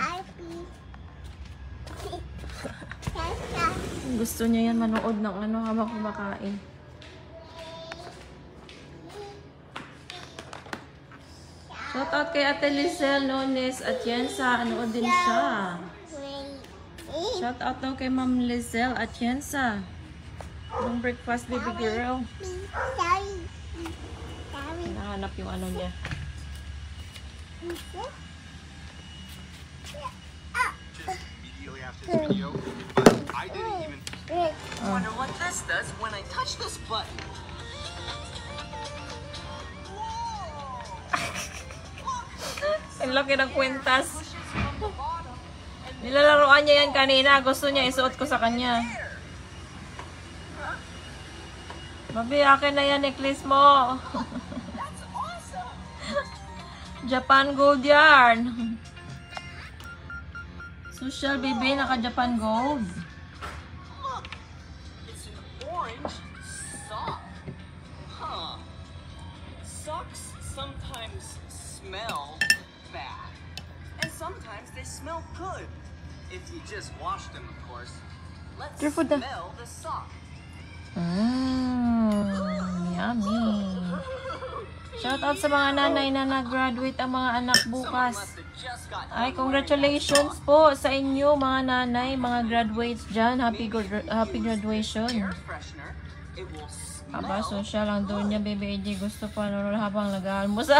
Gusto niya yan manood ng habang kumakain. Shout out kay Ate Lizelle Nones at Yensa. Anood din siya. Shout out daw kay Ma'am Lizelle at Yensa. Yung breakfast, baby girl. Daddy, Hinahanap yung ano niya. is it? Just immediately after this video, but I didn't even Wonder what this does when I touch this button. Ang laki ng kwintas. Nilalaroan niya yan kanina. Gusto niya isuot ko sa kanya. Babi, akin na yan, necklace mo. Japan Gold yarn. Social baby, naka Japan Gold. Look, it's an orange sock. Huh. Socks sometimes smell bad, and sometimes they smell good. If you just wash them, of course. Let's Careful the- smell the sock. Yummy. Shout out sa mga nanay na nag-graduate ang mga anak Someone bukas. must have just got Ay, done congratulations po sa inyo mga nanay, mga graduates dyan. Happy graduation. wearing air freshener. It will smell. Aba, social lang doon niya, Baby AJ. Gusto pa nanonood habang nag-aalmusa.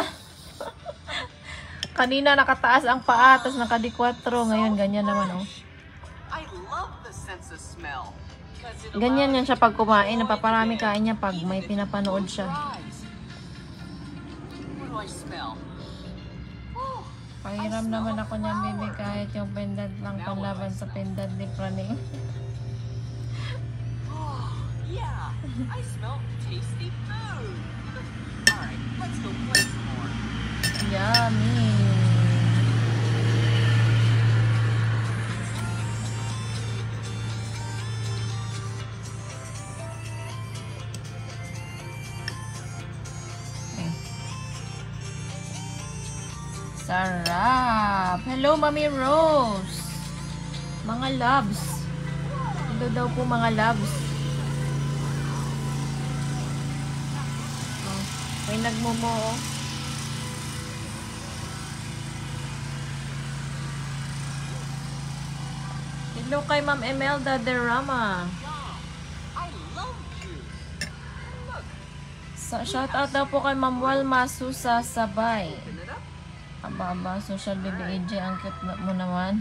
Kanina nakataas ang paa, tapos nakadi-4. Ngayon, ganyan naman, oh. I love the sense of smell. 'Cause it Ganyan allows yan siya pag kumain. Napaparami kain niya pag may pinapanood siya. fries. What do I smell? Oh, Pahiram naman ako niyan, baby, kahit yung pendant lang panlaban sa pendant ni Praning. oh, yeah. I smell tasty food. All right, let's go play some more. Yummy! Sarap! Hello, Mami Rose! Mga loves. Hello daw po, mga loves. Oh, may nagmumo, oh. Hello kay Ma'am Emelda Derrama. I love juice. Look, Shout out daw po kay Ma'am Walma Susa Sabay. open it up. Aba, social baby AJ, ang cute mo naman.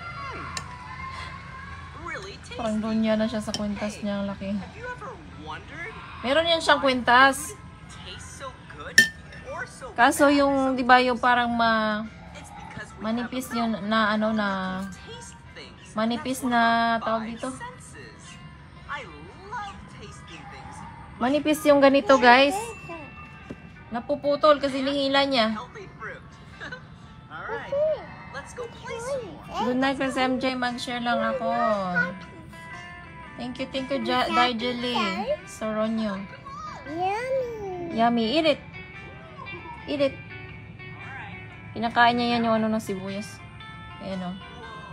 Really tasty. Parang doon niya na siya sa kwintas niya, ang laki. Have you ever wondered Meron yan siyang kwintas. tastes so good or so Kaso bad? yung, di ba, yung parang It's because we manipis have yun na ano na, taste things. manipis That's one na, of our tawag five dito? senses. I love tasting things. Manipis yung ganito, guys. Napuputol kasi nihila niya. Healthy fruit. All right, let's go play some more. Good night, Chris MJ. Mag-share lang ako. Thank you, Daijeli. Soronyo. Yummy. Yummy. Eat it. Eat it. Pinakain niya yan yung ano ng sibuyas. Ayan, o.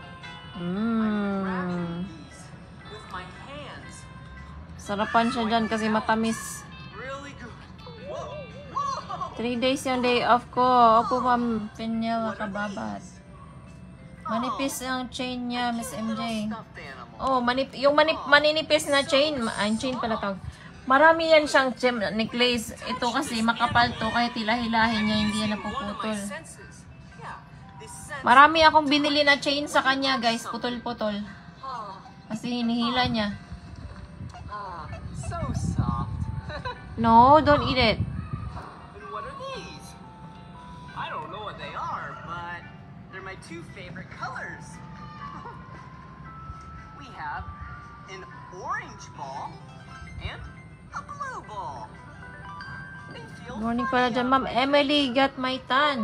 Grabbing these with my hands. Sarapan siya dyan kasi matamis. Really good. Whoa, whoa. 3 days yung day off ko. Opo, Ma'am Penela Kababat. Manipis ang chain niya, Miss MJ. Stuffed animal. Oh, maninipis na chain. Chain pala tawag. Marami yan siyang necklace. Ito kasi makapal to, kaya tilahilahin niya, hindi yan One of my napuputol. senses. Yeah, this sense. Marami akong binili na chain sa kanya, guys. Putol-putol. Ah, Kasi hinihila niya. so soft. No, don't eat it. And what are these? I don't know what they are, but they're my two favorite colors. We have an orange ball and a blue ball. They feel Good morning pala dyan, Ma'am Emily. Got my tan.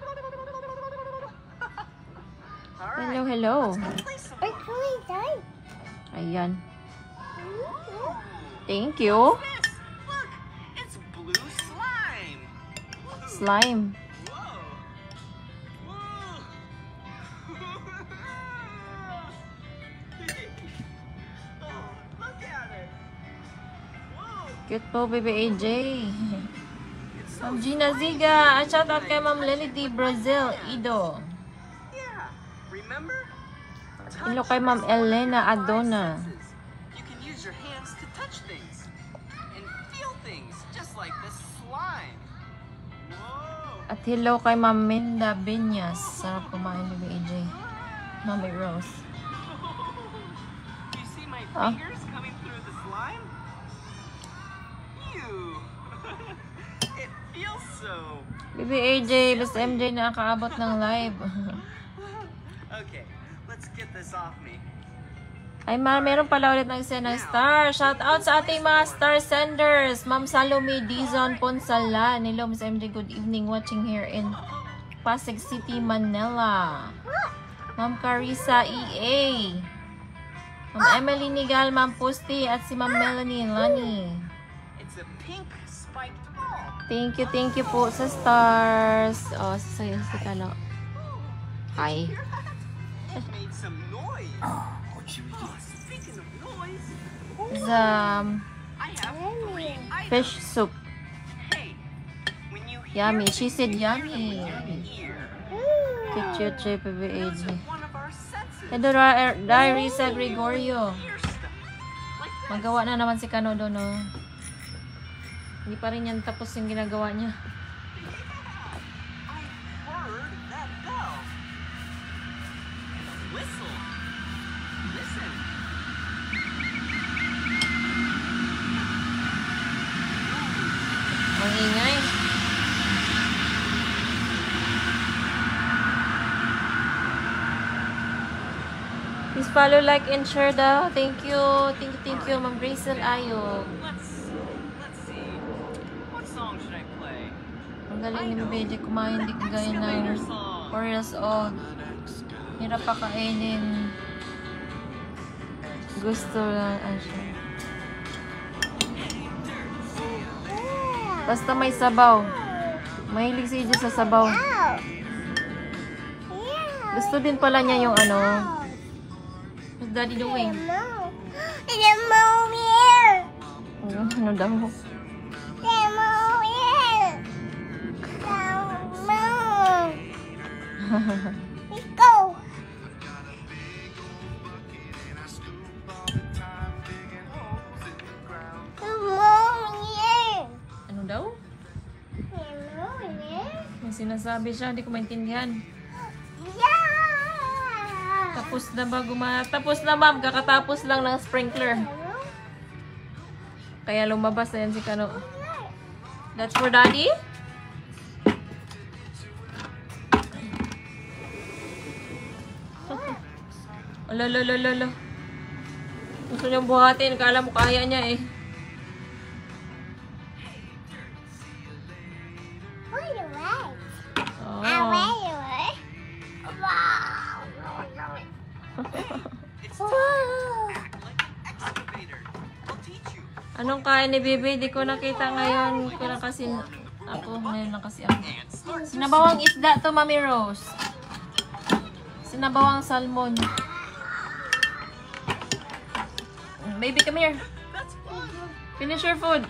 All Hello, right, hello. play some It's more. really done. Ayan. Thank you. This, look, it's blue slime. Slime. Whoa. Whoa. Oh, look at it. Whoa. Cute po, baby AJ. Ma'am Gina Ziga. At shout out kay Ma'am Lenny D. Brazil. Ido. Yeah. Remember? Hello kay Ma'am Elena Adona. You can use your hands to touch things and feel things, just like this At hello kay Ma'am Minda Binyas. Sarap kumain ni AJ. Mami Rose. You see my Ah. fingers coming through the slime? Ew. It feels so. Baby AJ, basta MJ na akaabot ng live. Okay, let's get this off me. Ay, meron pala ulit ng send ng star. Shout out sa ating mga star senders. Ma'am Salome Dizon Ponsalan. Hello, Miss MJ. Good evening. Watching here in Pasig City, Manila. Ma'am Carissa EA. Ma'am Emily Nigal, Ma'am Pusti, at si Ma'am Melanie Lani. It's a pink spiked ball. Thank you po sa stars. Oh, si Kano. Hi. It made some noise. Speaking of noise, I have 3 items. Fish soup. Hey, when you hear Yummy. She said yummy. ear, Cute PBAG. those are one of our senses. Hello, Diary sa Gregorio. Ear stuff. Like this. Magawa na naman si Kano doon, no? Hindi pa rin yan tapos yung ginagawa niya. I heard that bell. Whistle. Listen. Ang ingay. Please follow, like, and share daw. Thank you, Ma'am Grazel Ayog. Let's see. What song should I play? Ang galing ni Bebeje kumain, di kagaya ng 4 years old. Hirap pa kainin. Gusto lang siya. Basta may sabaw. Mahilig si Ije sa sabaw. Gusto din pala niya yung ano. What's daddy doing? Ano daw? Ano daw? May sinasabi siya, hindi ko maintindihan. Tapos na ba Tapos na, ma'am. Kakatapos lang ng sprinkler. Kaya lumabas na yan si Kano. That's for daddy? Lolo. Gusto niyong buhatin. Kala mo kaya niya eh. Excavator. I'll teach you. Anong kain ni Bibi? Di ko nakita ngayon. Ko na kasi ako. Ngayon lang kasi ako. Sinabawang isda to, Mami Rose. Sinabawang salmon. Baby, come here. Finish your food.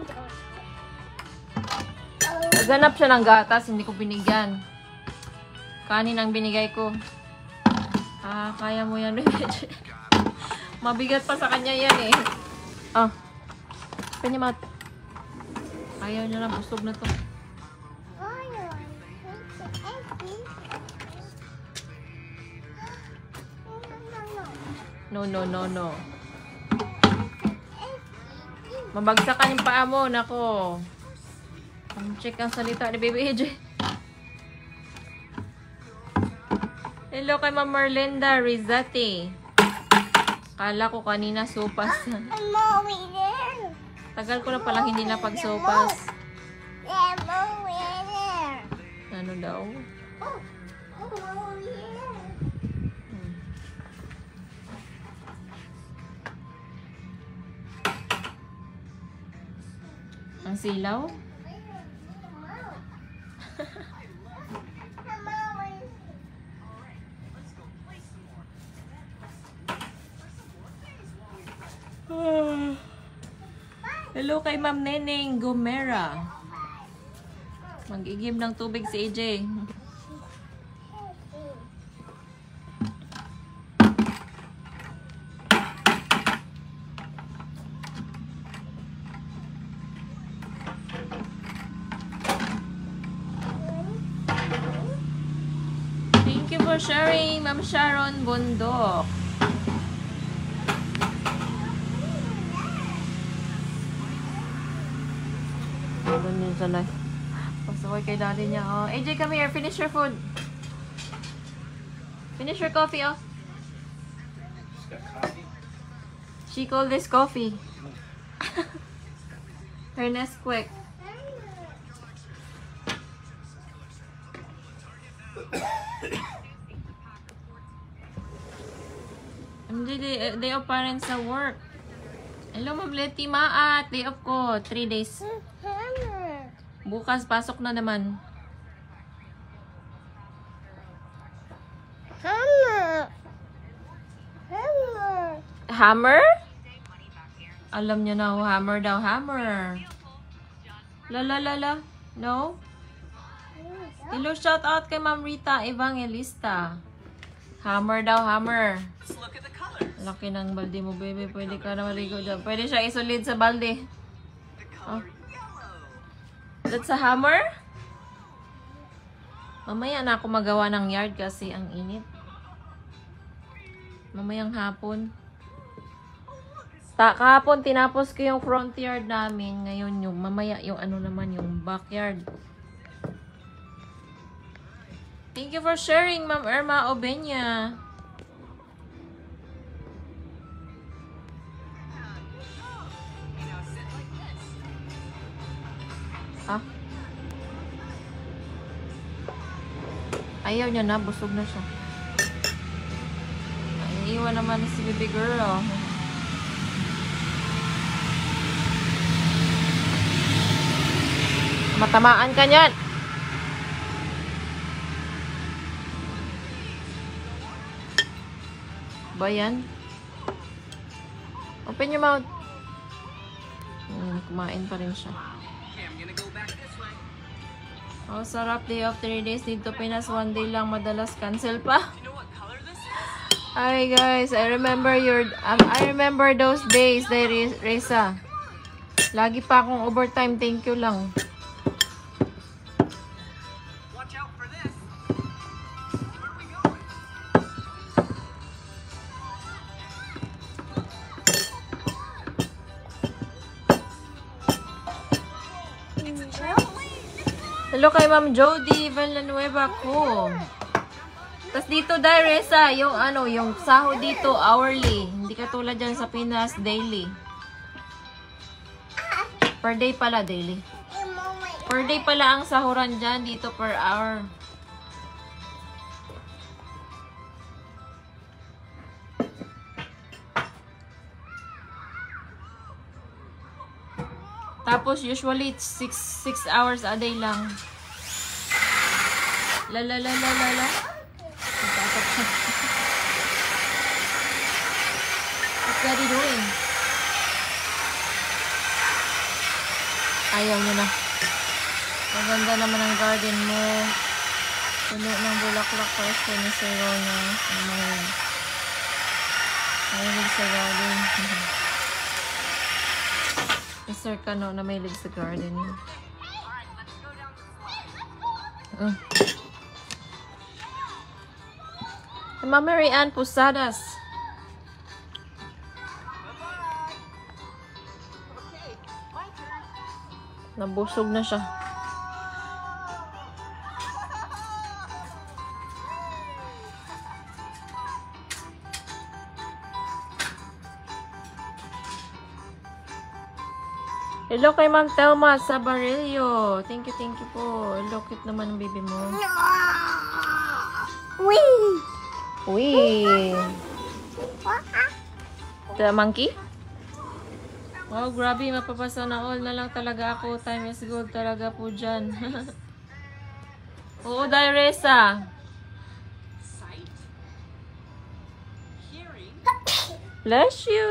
Naghanap siya ng gatas. Hindi ko binigyan. Kanin ang binigay ko. Kaya mo yan. Mabigat pa sa kanya yan eh. Kanya mat. Ayaw niya lang. Busog na to. No. Mabagsakan yung paa mo. Nako. Check ang salita ni Baby AJ. Hello kay Ma'am Marlinda Rizati. Kala ko kanina sopas. Tagal ko na palang hindi na pag-sopas. Ano daw? Ang silaw? Hello kay Ma'am Neneng Gomera. Mag-igib ng tubig si AJ. for sharing, Ma'am Sharon Bundok. Meron yun sa life. Pasaway kay daddy niya. Oh. AJ, come here. Finish your food. Finish your coffee, oh. She called this coffee. Her Nesquik. Day off pa rin sa work. Hello, Ma'am Letty Maat. Day off ko. 3 days. Bukas, pasok na naman. Hammer? Alam niyo na, hammer daw, hammer. La. No? Hello, shout out kay Ma'am Rita Evangelista. Hammer daw, hammer. Laki ng balde mo, baby. Pwede ka na maligo dyan. Pwede siya isolid sa balde. Oh. That's a hammer? Mamaya na ako magawa ng yard kasi ang init. Mamayang hapon. Kahapon tinapos ko yung front yard namin. Ngayon yung mamaya yung ano naman yung backyard. Thank you for sharing, Ma'am Irma Obenya. Ah. Ayaw niya na, busog na siya. Ay, iwan naman si baby girl. Matamaan ka niyan. Ba yan? Open your mouth. Kumain pa rin siya. Oh, sarap. Day of 3 days. Dito Pinas, 1 day lang. Madalas cancel pa. Hi guys, I remember those days, Reza. Lagi pa akong overtime. Thank you lang. Hello kay Ma'am Jody Villanueva ko. Tapos dito dahil Reza, yung ano, yung sahod dito hourly. Hindi katulad dyan sa Pinas daily. Per day pala daily. Per day pala ang sahuran dyan, dito per hour. Tapos usually it's 6 hours a day lang. La. What's daddy doing? Ayaw niya na. Maganda naman ang garden mo. Puno ng bulaklak para sa ni Sir Rona. Mahilig sa garden. Mr. Kano na mahilig sa garden. Ma'am Mary Ann Posadas. Nabusog na siya. Hello kay Ma'am Telma Sabarillo. Thank you po. Hello, cute naman ang baby mo. Uy. The monkey? Wow, grabe. Mapapasa na all na lang talaga ako. Time is good talaga po dyan. Oo, Reza. Bless you.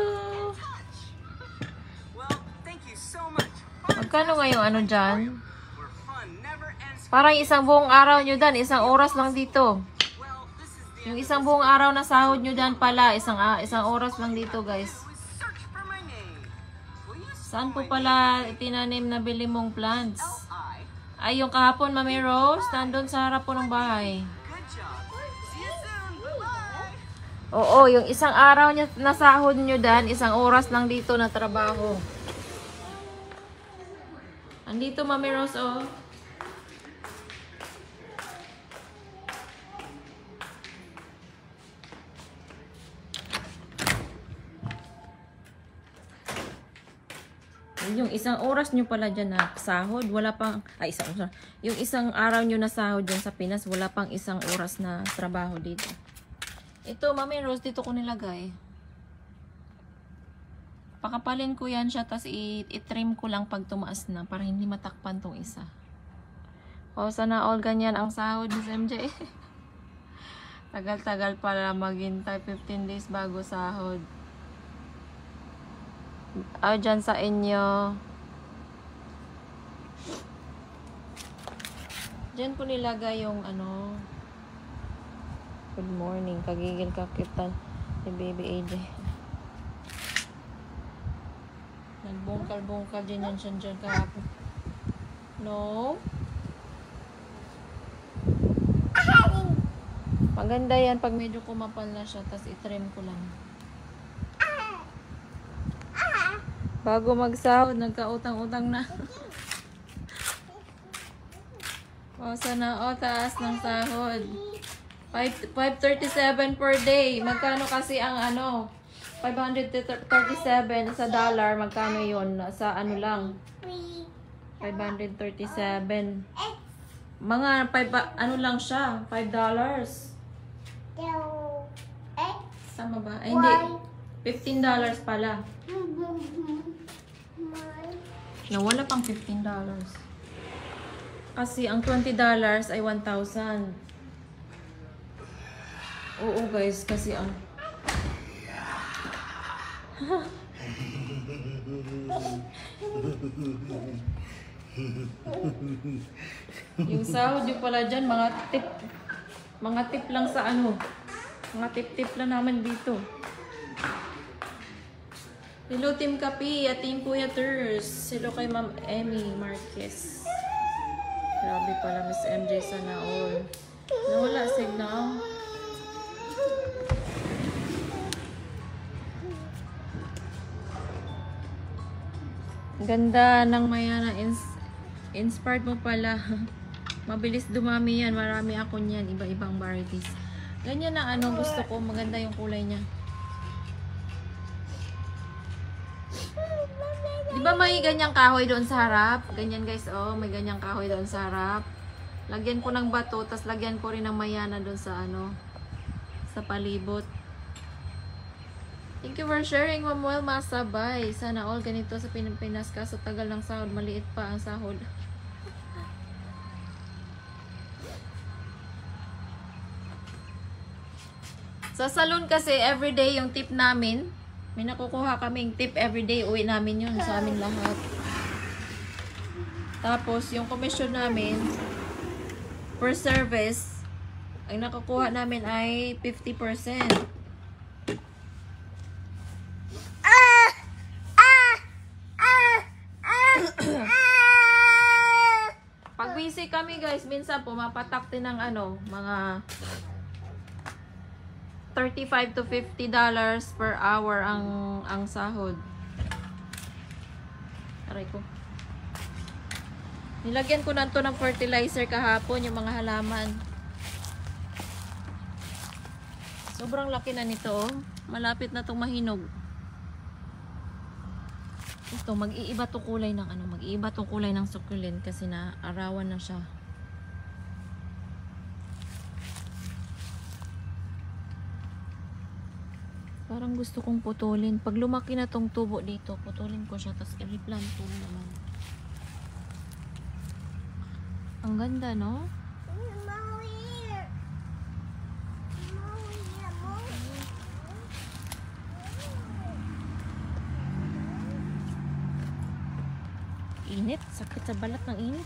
Magkano nga yung ano dyan? Parang isang buong araw nyo dyan. Isang oras lang dito. Yung isang buong araw na sahod nyo dyan pala. Isang oras lang dito, guys. Saan po pala tinanim na bili mong plants? Ay, yung kahapon, Mami Rose, nandun sa harap po ng bahay. Oo, yung isang araw niya nasahod nyo dan, isang oras lang dito na trabaho. Andito, Mami Rose, oh. Yung isang oras nyo pala dyan na sahod, wala pang, yung isang araw nyo na sahod dyan sa Pinas, wala pang isang oras na trabaho dito. Ito, Mami Rose, dito ko nilagay. Pakapalin ko yan siya, tas i-trim ko lang pag tumaas na, para hindi matakpan tong isa. O, sana all ganyan ang sahod ni MJ. Tagal-tagal pala maghintay, 15 days bago sahod. Dyan sa inyo. Dyan ko nilagay yung ano. Good morning. Kagigil kakitan ni Baby AJ. Nagbungkal-bungkal din yan siya dyan kahapon. No? Maganda yan pag medyo kumapal na siya. Tapos itrim ko lang. Bago magsahod, nagkautang-utang na. O, sana taas ng sahod. 537 per day. Magkano kasi ang ano? 537 sa dollar. Magkano yun? Sa ano lang? 537. Mga ano lang siya? $5. Sama ba? Ay, hindi. $15 pala. Nawala pang $15. Kasi ang $20 ay 1,000. Oo guys, kasi ang yung sahod yung pala dyan, mga tip lang sa ano, mga tip lang naman dito. Hello Team Kapi at Team Puyaters. Hello kay Ma'am Emmy Marquez. Grabe pala Miss MJ, sana all. Nawala signal. Ganda ng Mayana. Inspired mo pala. Mabilis dumami yan. Marami ako niyan. Iba-ibang varieties. Ganyan ang ano gusto ko. Maganda yung kulay niya. Diba may ganyang kahoy doon sa harap? Ganyan guys, oh. May ganyang kahoy doon sa harap. Lagyan ko ng bato. Tapos lagyan ko rin ng Mayana doon sa ano. Sa palibot. Thank you for sharing, Mamuel Masabay. Sana all ganito sa Pilipinas. Kaso tagal ng sahod. Maliit pa ang sahod. Sa salon kasi, everyday yung tip namin. May nakukuha kaming tip everyday. Uwi namin yun sa amin lahat. Tapos, yung commission namin, per service, ang nakukuha namin ay 50%. Pag busy kami guys, minsan pumapatak din ng ano, mga $35 to $50 per hour ang sahod. Aray ko. Nilagyan ko na to ng fertilizer kahapon, yung mga halaman. Sobrang laki na nito, oh. Malapit na tong mahinog. Ito, mag-iiba to kulay ng ano, mag-iiba tong kulay ng succulent kasi na arawan na siya. Parang gusto kong putulin. Pag lumaki na tong tubo dito, putulin ko siya, tapos i-replant ko naman. Ang ganda, no? Init. Sakit sa balat ng init.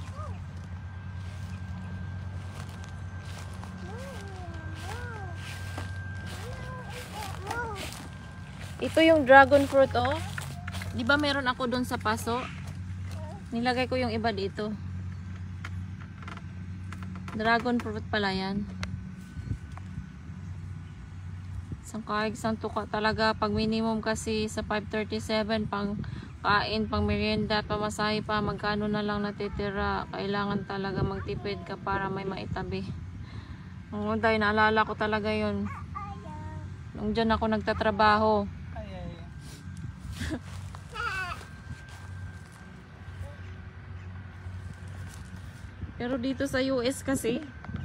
Ito yung dragon fruit, oh. Di ba meron ako doon sa paso? Nilagay ko yung iba dito. Dragon fruit pala yan. Ang kahig santo ka talaga. Pag minimum kasi sa 537, pang kain, pang merienda, pamasahe pa, magkano na lang natitira. Kailangan talaga magtipid ka para may maitabi. Oo, dahil naalala ko talaga yun. Nung dyan ako nagtatrabaho. Pero dito sa US kasi,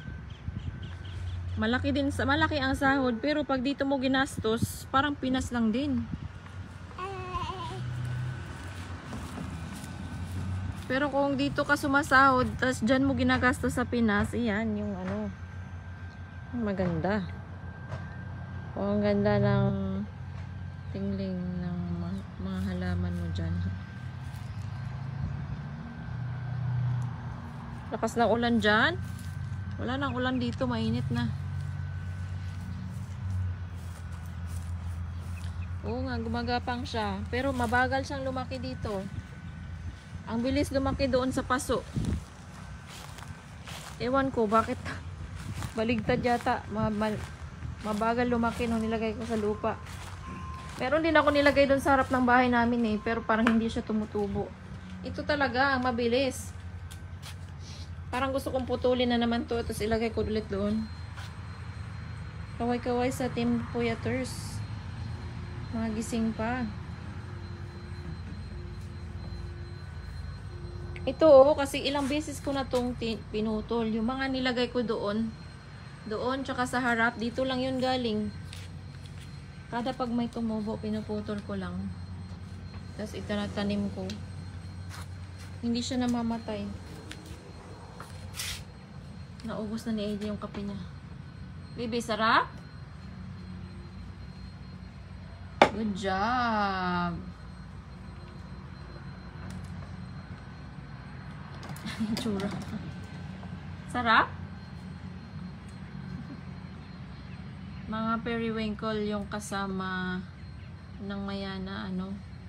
malaki ang sahod, pero pag dito mo ginastos, parang Pinas lang din. Pero kung dito ka sumasahod, tas dyan mo ginagastos sa Pinas, iyan yung ano, maganda. O ang ganda ng tingling ng mga halaman mo dyan. Lakas ng ulan dyan. Wala nang ulan dito, mainit na. Oo nga, gumagapang siya. Pero mabagal siyang lumaki dito. Ang bilis lumaki doon sa paso. Ewan ko, bakit baligtad yata. Mabagal lumaki nung nilagay ko sa lupa. Meron din ako nilagay doon sa harap ng bahay namin pero parang hindi siya tumutubo. Ito talaga, ang mabilis. Parang gusto kong putulin na naman to, tapos ilagay ko ulit doon. Kaway-kaway sa Team Puyaters. Mga gising pa. Ito kasi ilang beses ko na tong pinutol. Yung mga nilagay ko doon, tsaka sa harap, dito lang yun galing. Kada pag may tumubo, pinuputol ko lang. Tapos itinatanim ko. Hindi siya namamatay. Naubos na ni AJ yung kape niya. Baby, sarap? Good job. Tsura. Sarap? Mga periwinkle yung kasama ng mayana, ano.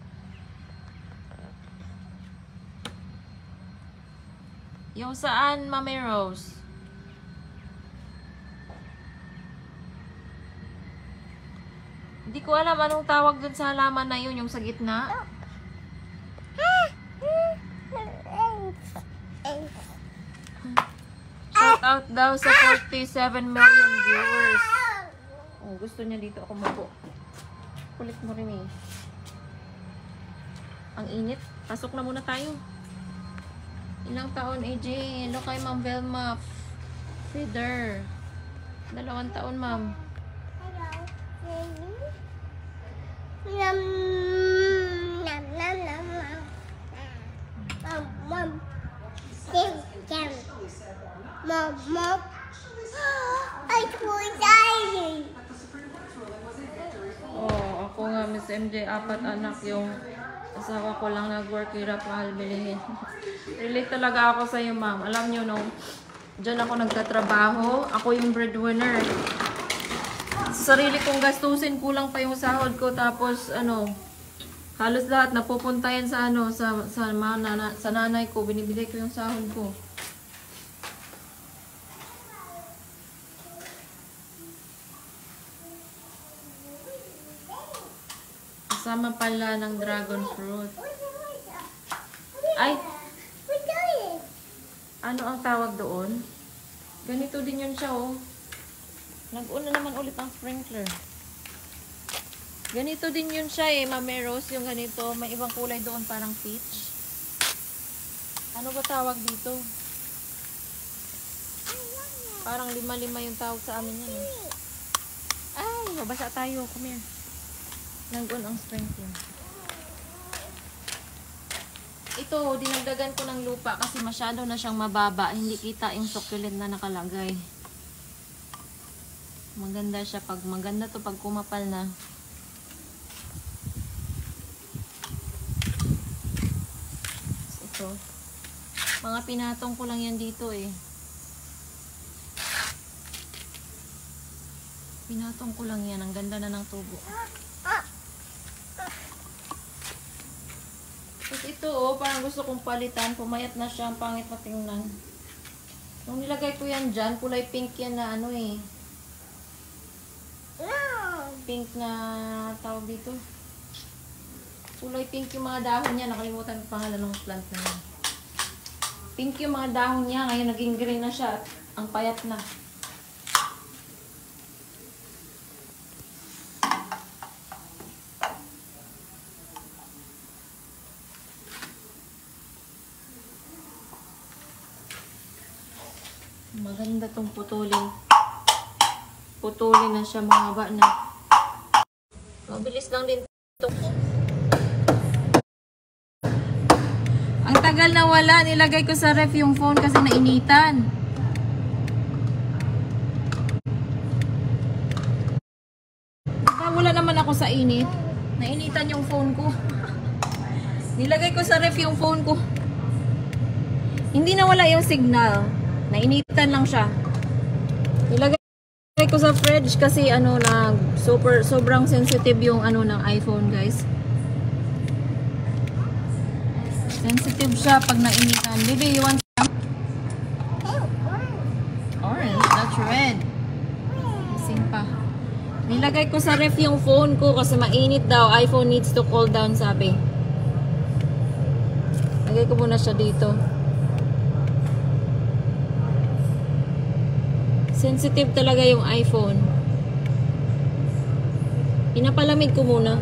Yung saan, Mami Rose? Hindi ko alam anong tawag dun sa halaman na yun, yung sa gitna. Shout out daw sa 47 million viewers. Oh, gusto niya dito ako mupo. Kulit mo rin eh. Ang init. Pasok na muna tayo. Ilang taon, AJ? Hello kay Ma'am Velma Feeder. 2 taon, Ma'am. Nom nom nom nom mom jam mom I was dying. Oh, ako nga, Miss MJ, 4 anak. Yung asawa ko lang nag-work, hirap mahal bilihin. Relate talaga ako sa iyo, ma'am. Alam niyo, no, dyan ako nagtatrabaho. Ako yung breadwinner. Sa sarili kong gastusin, kulang pa yung sahod ko. Tapos, ano, halos lahat napupunta yan sa, ano, sa nanay ko. Binibigay ko yung sahod ko. Kasama pala ng dragon fruit. Ay! Ano ang tawag doon? Ganito din yun siya, oh. Nag-una naman ulit ang sprinkler. Ganito din yun siya, eh. Mami Rose, yung ganito. May ibang kulay doon, parang peach. Ano ba tawag dito? Parang 5 yung tawag sa amin yan, eh. Ay, mabasa tayo. Come here. Nag-on ang sprinkler. Ito, dinagdagan ko ng lupa kasi masyado na siyang mababa. Hindi kita yung succulent na nakalagay. Maganda siya pag maganda to pag kumapal na. Ito. Mga pinatong ko lang yan dito eh. Pinatong ko lang yan. Ang ganda na ng tubo. Tapos ito oh, parang gusto kong palitan. Pumayat na siya. Ang pangit na tingnan. Nung nilagay ko yan dyan, kulay pink yan na ano eh. pink na tawag dito. Kulay pink yung mga dahon niya. Nakalimutan ko pangalan ng plant na yun. Pink yung mga dahon niya. Ngayon naging green na siya. Ang payat na. Maganda tong putulin. Putulin na siya, mahaba na. Mabilis lang din ito. Ang tagal na wala. Nilagay ko sa ref yung phone kasi nainitan. Wala naman ako sa init. Nainitan yung phone ko. Nilagay ko sa ref yung phone ko. Hindi na wala yung signal. Nainitan lang siya. Nilagay ko sa fridge kasi ano na sobrang sensitive yung ano ng iPhone, guys. Sensitive siya pag nainitan. Baby, you want some? Orange, that's red. Missing pa. Nilagay ko sa ref yung phone ko kasi mainit daw. iPhone needs to cool down, sabi. Lagay ko muna siya dito. Sensitive talaga yung iPhone. Pinapalamig ko muna.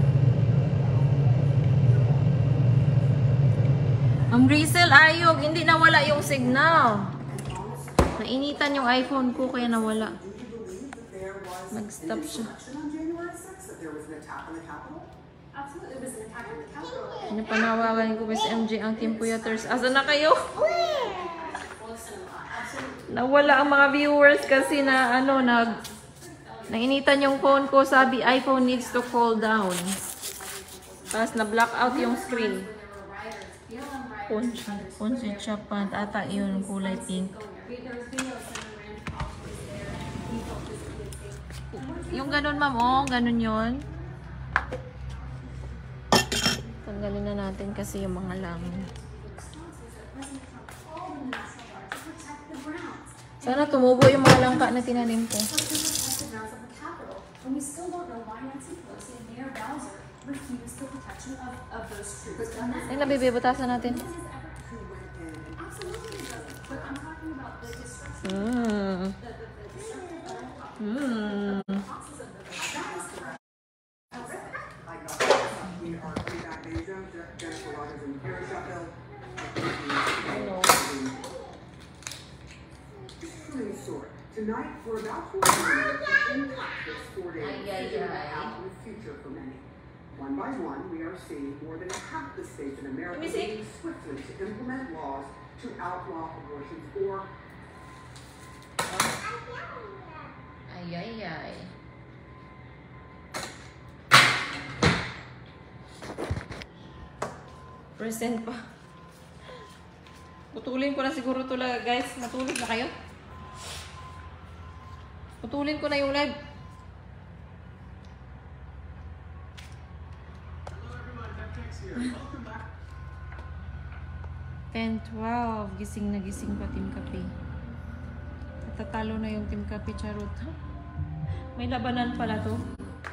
Rachel, ayog. Hindi nawala yung signal. Nainitan yung iPhone ko kaya nawala. Nag-stop siya. Pinapanawagan ko Miss MJ ang Team Puyaters. Asa na kayo? Nawala ang mga viewers kasi na ano, nainitan yung phone ko. Sabi, iPhone needs to cool down. Tapos na-black out yung screen. Ponsi Chapan. Ata yun, kulay pink. Yung ganun, ma'am, oh. Ganun yun. Tanggalin na natin kasi yung mga lamin. Sana tumubo yung mga langka na tinanim ko. Ay, nabibi, butasan natin. Tonight, we're about to examine the impact of 4 days will have in the future for many. One by one, we are seeing more than half the states in America moving swiftly to implement laws to outlaw abortions or... Ay. Present pa. Putulin ko na siguro ito lang, guys. Natulog na kayo? Putulin ko na yung live. Hello everyone, Neptex here. Welcome back. 10-12. Gising na gising pa Team Kape. Tatalo na yung Team Kape, charot. May labanan pala to.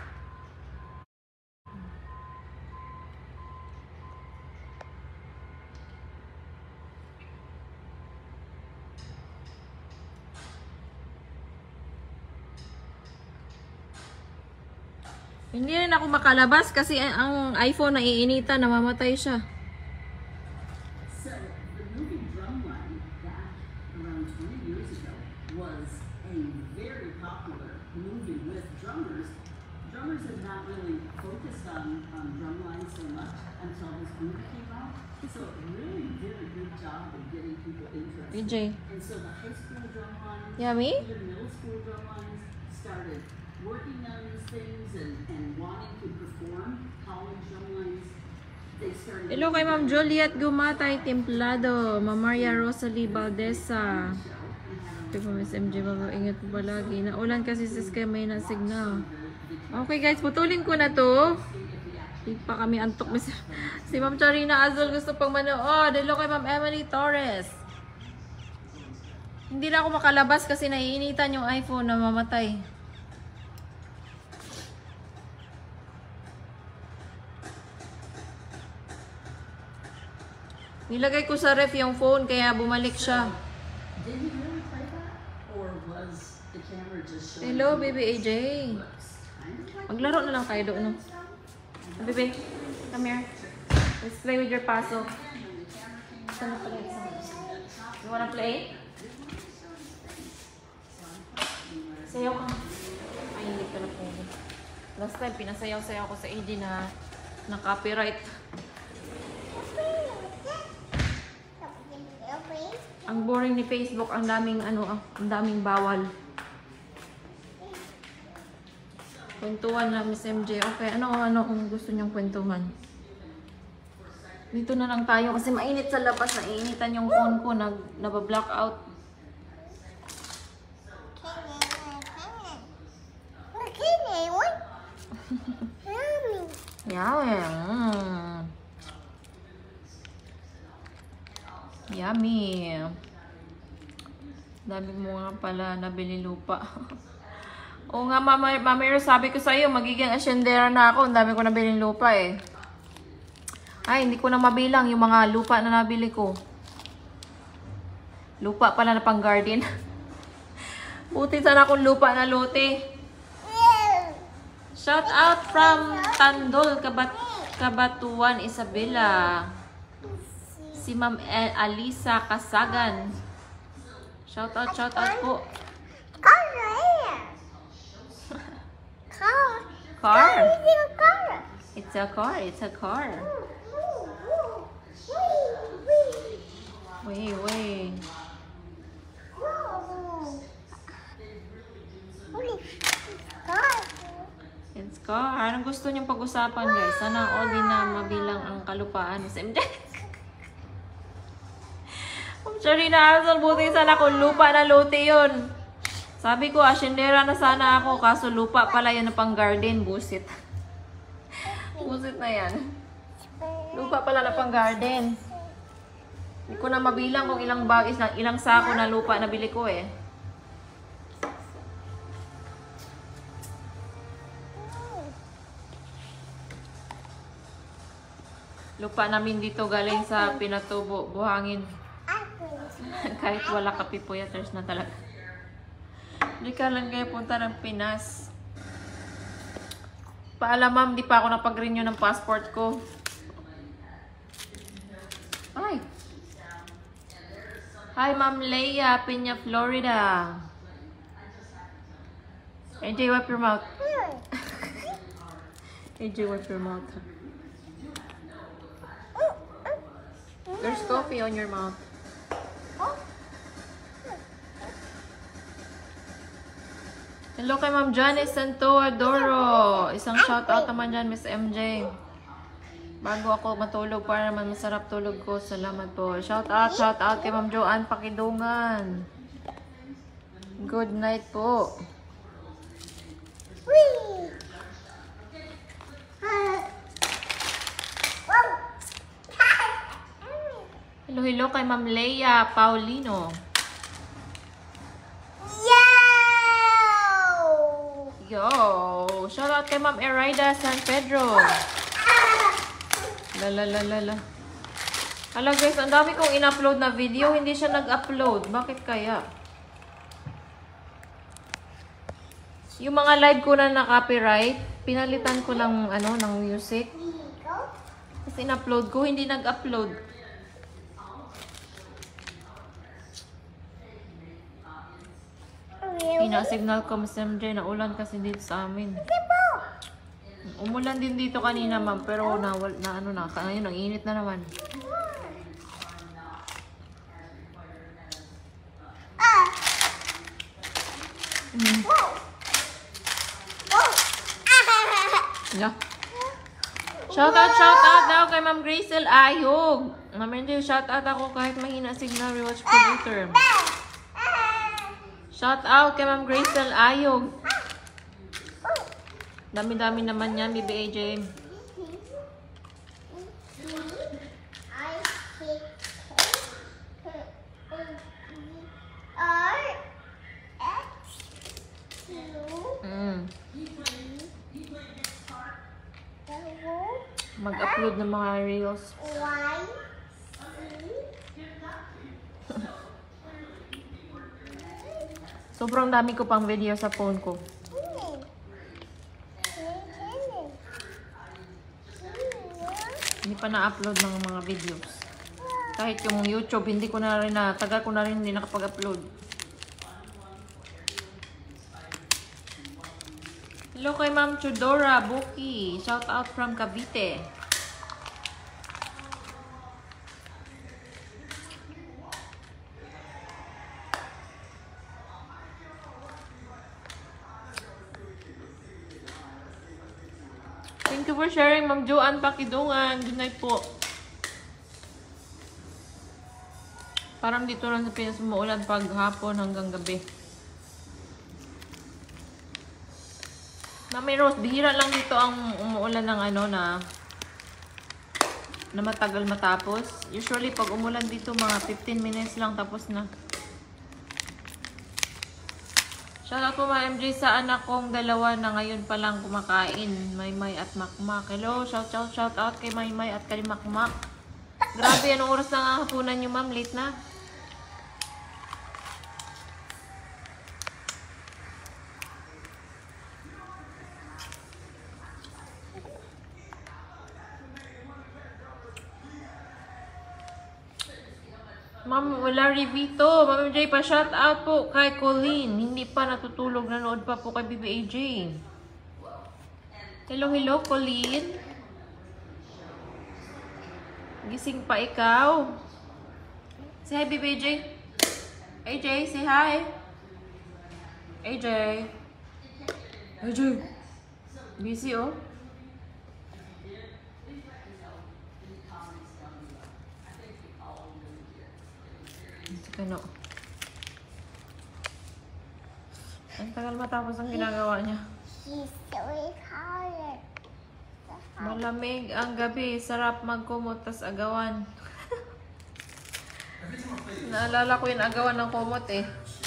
Hindi rin ako makalabas kasi ang iPhone naiinitan, namamatay siya. So, the movie Drumline back around 20 years ago was a very popular movie with drummers. Drummers had not really focused on drumline so much until this movie came out. So, really did a good job of getting people interested. PJ. And so the high school drumlines, Yummy? even middle school drumlines started working on these things and wanting to perform college drumlines. They started. Hello kay Ma'am Juliet Gumatay Templado, Ma'am Maria Rosalie Valdesa. Ito po Miss MJ, ingat po palagi. Naulan kasi sa Sky may na signal. Okay guys, putulin ko na to. Hindi pa kami antok. Si Ma'am Charina Azul gusto pang manood. Hello kay Ma'am Emily Torres. Hindi na ako makalabas kasi naiinitan yung iPhone na mamatay. Nilagay ko sa ref yung phone kaya bumalik siya. Did he really play that? Or was the camera just showing? Hello, baby AJ. Kind of like Maglaro na lang tayo doon. No? Baby, come here. Let's play with your paso. Saan na pala isa? You wanna play? Sayaw ka. Ay, hindi ka na po. Last time, pinasayaw-sayaw ko sa AJ na copyright. Ang boring ni Facebook, ang daming ang daming bawal. Kwentuhan lang, Miss MJ. Okay, ano kung gusto niyong kwentuhan? Dito na lang tayo kasi mainit sa labas. Nainitan yung phone ko, nabablock out. Yummy. Dami mo nga pala nabili lupa. Oo nga, Mamero, sabi ko sa iyo, magiging asyendera na ako. Ang dami ko nabiling lupa eh. Ay, hindi ko na mabilang yung mga lupa na nabili ko. Lupa pala na pang garden. Buti sana akong lupa na lote. Shout out from Tandol, Kabatuan, Isabela. Si Ma'am Alisa Kasagan. Shout out po. Car. It's a car. Wait. It's car. Anong gusto niyong pag-usapan, guys? Sana all din na mabilang ang kalupaan ni MJ. Sorry na, Asol. Buti sana kung lupa na lote yun. Sabi ko, asyendera na sana ako. Kaso lupa pala yan na pang garden. Busit. Busit na yan. Lupa pala na pang garden. Hindi ko na mabilang kung ilang sako na lupa na bili ko eh. Lupa namin dito galing sa Pinatubo, Buhangin. Kahit wala kapipuyaters na talaga. Hindi ka lang kayo punta ng Pinas. Paalam, ma'am, di pa ako napag-renew ng passport ko. Ay. Hi, Ma'am Leia, Piña, Florida. AJ, wipe your mouth. AJ, wipe your mouth. There's coffee on your mouth. Hello kay Ma'am Janice Santo Adoro. Isang shoutout naman dyan, Miss MJ. Bago ako matulog para naman masarap tulog ko. Salamat po. Shoutout kay Ma'am Joanne Pakidungan. Good night po. Hello kay Ma'am Leia Paulino. Yo! Shoutout kay Ma'am Eraida San Pedro. Lalalala. Hala guys, ang dami kong in-upload na video. Hindi siya nag-upload. Bakit kaya? Yung mga live ko na na-copyright, pinalitan ko ng, ng music. Kasi in-upload ko, hindi nag-upload. Ina-signal ko, Miss MJ, na ulan kasi dito sa amin. Umulan din dito kanina, ma'am, pero ngayon, ang init na naman. Yeah. Shoutout daw kay Ma'am Gracel Ayog. Ma'am MJ, shoutout ako kahit mahina signal, rewatch ko later. Shout out kay Ma'am Gracel Ayog. Dami-dami naman yan, BBAJ. Mag-upload ng mga reels. Sobrang dami ko pang video sa phone ko. Hindi pa na-upload ng mga videos. Kahit yung YouTube, hindi ko na rin tagal ko na rin hindi nakapag-upload. Hello kay Ma'am Chudora Buki. Shout out from Cavite. Thank you for sharing, Ma'am Joanne Pakidungan. Good night po. Parang dito lang sa Pinas umuulan pag hapon hanggang gabi. Mami Rose, bihira lang dito ang umuulan ng ano na matagal matapos. Usually pag umulan dito mga 15 minutes lang tapos na. Shoutout po mga MJ sa anak kong dalawa na ngayon pa lang kumakain. Maymay at Makmak. Hello, shoutout kay Maymay at kay Makmak. Grabe, anong oras na nga hapunan nyo ma'am? Late na? Ma'am, wala revito. Ma'am MJ, pa-shout out po kay Colleen. Hindi pa natutulog. Nanood pa po kay BBAJ. Hello, hello, Colleen. Gising pa ikaw. Say hi, BBAJ. AJ, say hi. AJ. AJ. Busy, oh. Ano? Ang tagal matapos ang ginagawa niya. Malamig ang gabi. Sarap magkumot tas agawan. Naalala ko yung agawan ng kumot eh.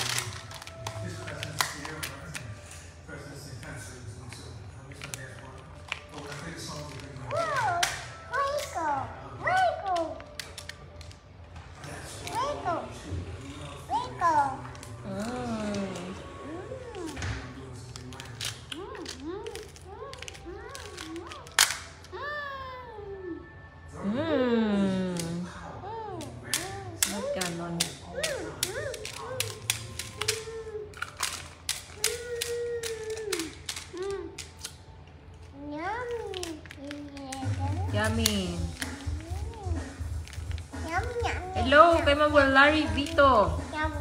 Yummy. Hello, kay Ma'am Larry Vito.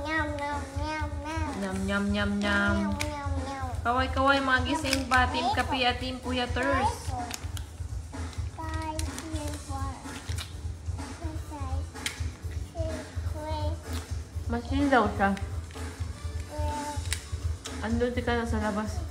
Nyam, nyam, nyam. Kaway-kaway, mga gising pa. Team Kapi at Team Puyaters. Masin daw siya. Andun di ka sa labas.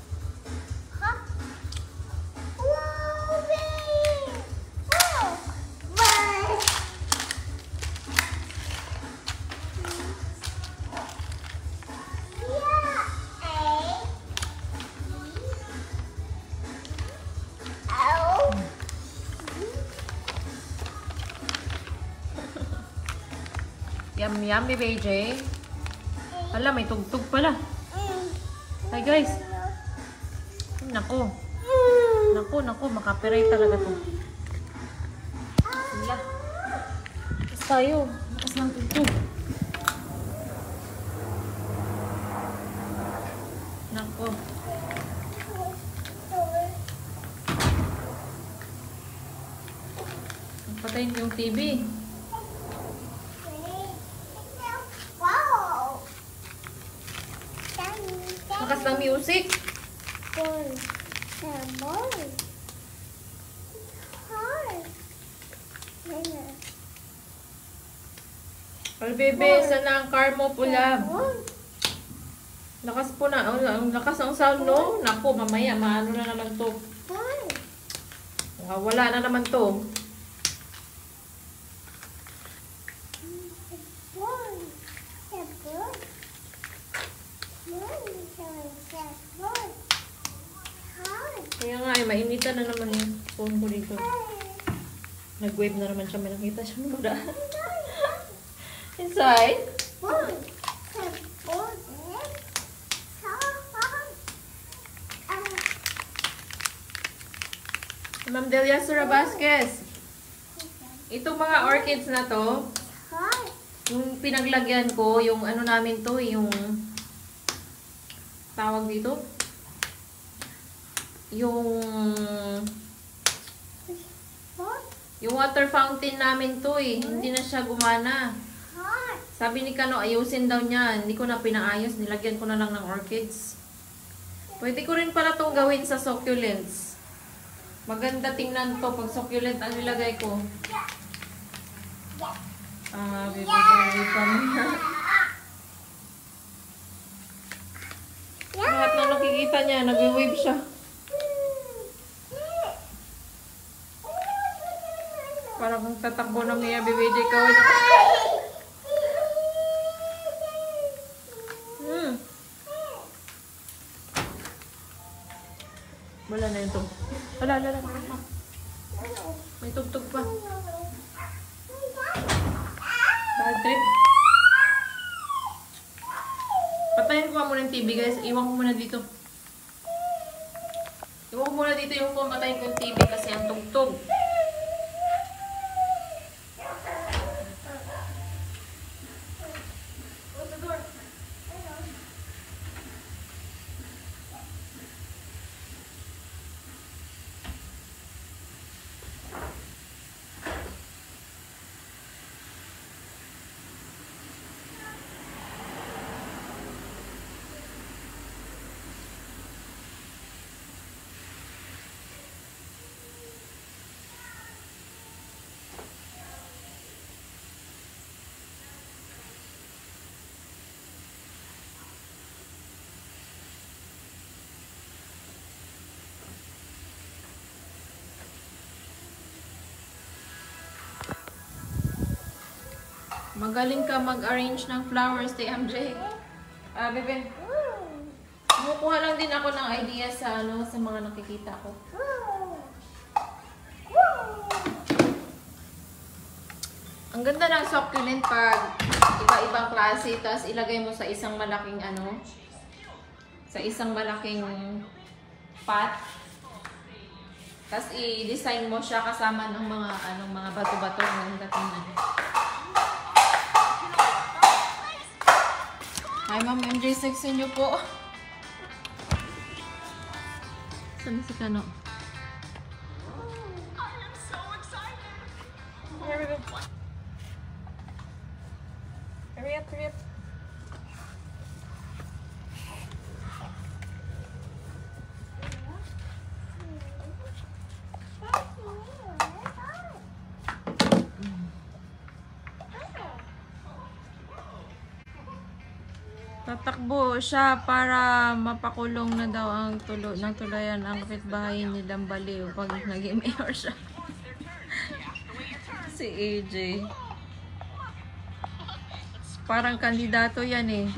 Yummy, BJ. Hala, may tugtog pala. Hi, guys. Nako. Nako. Makapiray talaga to. Hala. Lakas tayo. Lakas ng tugtog. Nako. Patayin ko yung TV. Lakas ng music. Al bebe, sana ang car mo pula. Lakas po na. Ang lakas ng sound, no? Naku, mamaya, maano na naman to. Wala na naman to. Kaya nga, mainitan na naman yung phone ko dito. Nag-wave na naman siya. May nakita siya na ba? Inside? Ma'am Delia Sura Vasquez. Itong mga orchids na to, yung pinaglagyan ko, yung ano namin to, yung tawag dito, yung water fountain namin to eh. Hindi na siya gumana. Sabi ni Kano, ayusin daw niya. Hindi ko na pinaayos. Nilagyan ko na lang ng orchids. Pwede ko rin pala itong gawin sa succulents. Maganda tingnan to pag succulent ang nilagay ko. Bibigay pa niya. Lahat na nakikita niya, nag-wave siya. Parang kung tatakbo na Mia BBJ ka. Wala na yun to. Wala. May tugtog pa. Bad trip. Patayin ko muna yung TV guys. Iwan ko muna dito. Yung phone. Patayin ko yung TV kasi ang tugtog. Magaling ka mag-arrange ng flowers, MJ. Bebe. Kumukuha lang din ako ng idea sa mga nakikita ko. Ang ganda ng succulent pag iba-ibang klase, tapos ilagay mo sa isang malaking pot. Tapos i-design mo siya kasama ng mga bato-bato ng datingan. Hi, Ma'am MJ, sexy niyo po. Saan si Kano? Hurry up. Tatakbo siya para mapakulong na daw ang tulayan ang kapitbahay nilang baliw pag naging mayor siya. Si AJ. Parang kandidato yan eh.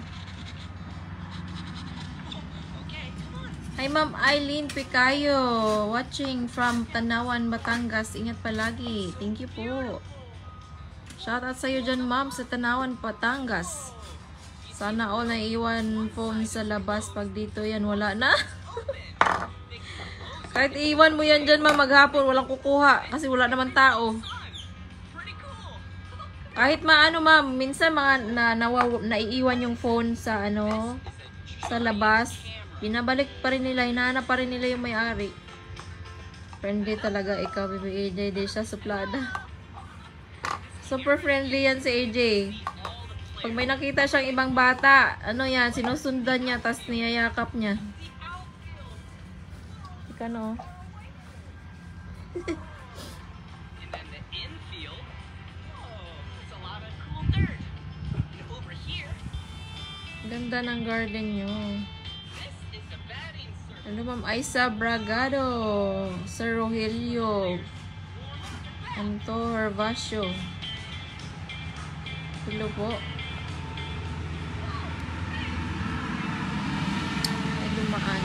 Hi Ma'am Eileen Picayo, watching from Tanawan, Batangas. Ingat palagi. Thank you po. Shoutout sa'yo dyan Ma'am sa Tanawan, Batangas. Sana all naiiwan phone sa labas. Pag dito yan, wala na. Kahit iiwan mo yan dyan, Ma'am, maghapon, walang kukuha. Kasi wala naman tao. Kahit Ma'am, minsan mga naiiwan yung phone sa sa labas. Binabalik pa rin nila, hinahanap pa rin nila yung may-ari. Friendly talaga ikaw, Baby AJ. Di siya suplada. Super friendly yan si AJ. Pag may nakita siyang ibang bata, yan, sinusundan niya, tas niyayakap niya. Ika no. Ganda ng garden niyo. Ma'am Aisa Bragado, Sir Rogelio, Anto Herbacio. Hello po. Dumaan.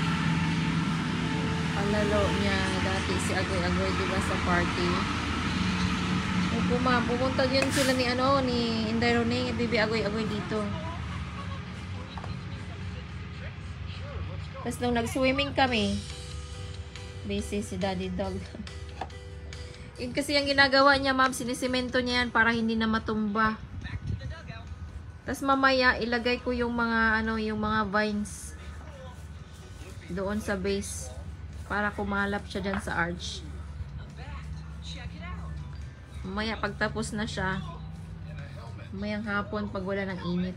Palalo niya dati si Agoy-Agoy, diba, sa party. Opo Ma'am, pumunta yun sila ni Inday Roning, Bibi Agoy-Agoy dito. Tapos nung nag-swimming kami, Busy si Daddy Dog. Yun kasi yung ginagawa niya, ma'am. Sinisemento niya yan para hindi na matumba. Tapos mamaya, ilagay ko yung mga, yung mga vines doon sa base. Para kumalap siya dyan sa arch. Mamaya, pagtapos na siya, mamayang hapon, pag wala ng init.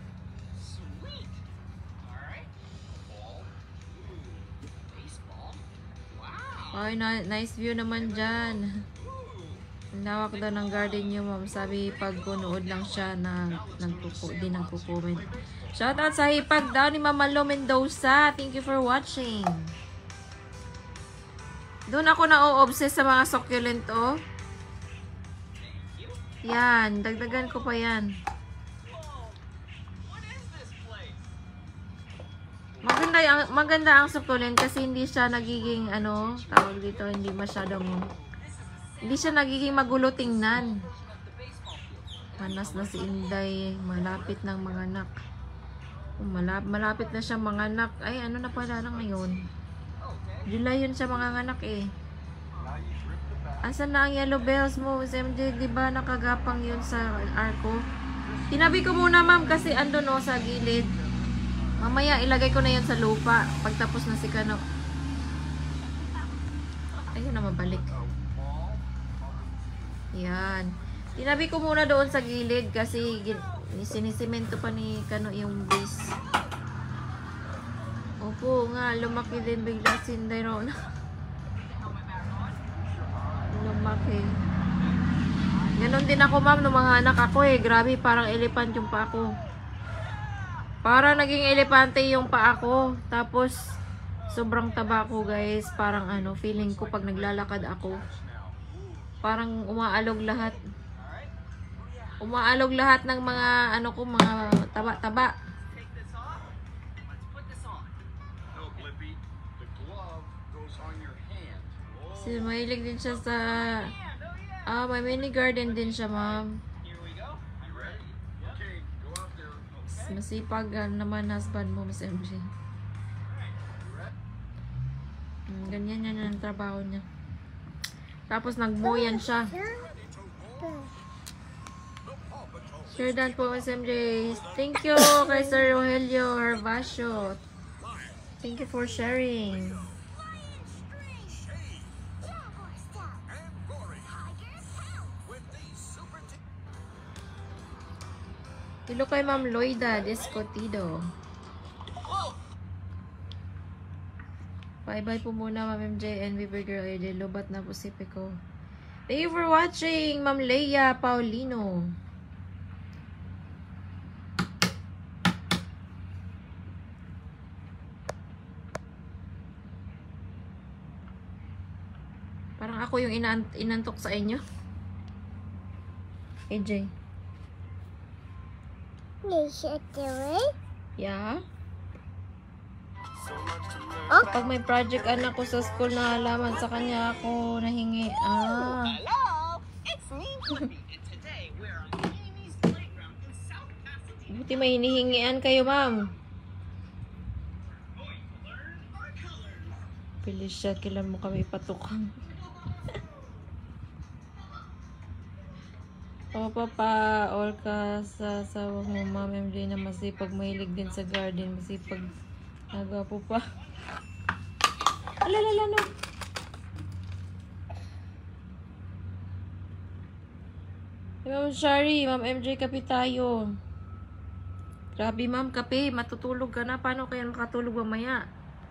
Ay, nice view naman dyan. Lawak daw ng garden niyo, ma'am. Sabi, pag kunood lang siya na nagko-comment. Shoutout sa hipag daw ni Mama Lo Mendoza. Thank you for watching. Doon ako na-obsess sa mga succulent, oh. Yan, dagdagan ko pa yan. Maganda ang succulent kasi hindi siya nagiging tawag dito, hindi siya nagiging magulo tingnan. Manas na si Inday, malapit ng mga anak. Malapit na siya mga anak. Ay, ano na pala na ngayon? July yun siya mga anak eh. Asan na ang yellow bells mo, SMJ? Diba nakagapang yun sa arko? Tinabi ko muna, ma'am, kasi ando no sa gilid. Mamaya ilagay ko na yun sa lupa pagtapos na si Kano. Ayun na mabalik. Yan. Tinabi ko muna doon sa gilid kasi sinisemento pa ni Kano yung base. Opo nga, lumaki din bigla si Inday Rona. Lumaki. Ganon din ako, ma'am, nung mga anak ako eh. Grabe, parang elephant yung pa ako. Parang naging elepante yung paa ko. Tapos, sobrang taba ko, guys. Parang feeling ko pag naglalakad ako. Parang umaalog lahat. Umaalog lahat ng mga, mga taba-taba. Kasi mahilig din siya sa, may mini garden din siya, ma'am. Masipag naman husband mo, Miss MJ. Ganyan yan ang trabaho niya. Tapos nagmuyan siya. Share done po, Miss MJ. Thank you kay Sir Rogelio Herbacio. Thank you for sharing. Hello kay Ma'am Loida Descotido. Bye-bye po muna, Ma'am MJ and Viver Girl ID. Lobat na po si Pico. Thank you for watching, Ma'am Leia Paulino. Parang ako yung inantok sa inyo. AJ. Yeah. Pag may project anak ko sa school na halaman, sa kanya ako nahingi. Buti may hinihingian kayo, ma'am. Pilis siya, kailan mo kami patukang. Papa, all ka sa asawa mo, Ma'am MJ, na masipag, mahilig din sa garden, masipag, nagwapo pa. Alalala, no. Ma'am Shari, Ma'am MJ, kape tayo. Grabe, ma'am, kape, matutulog ka na. Paano kaya makatulog mamaya?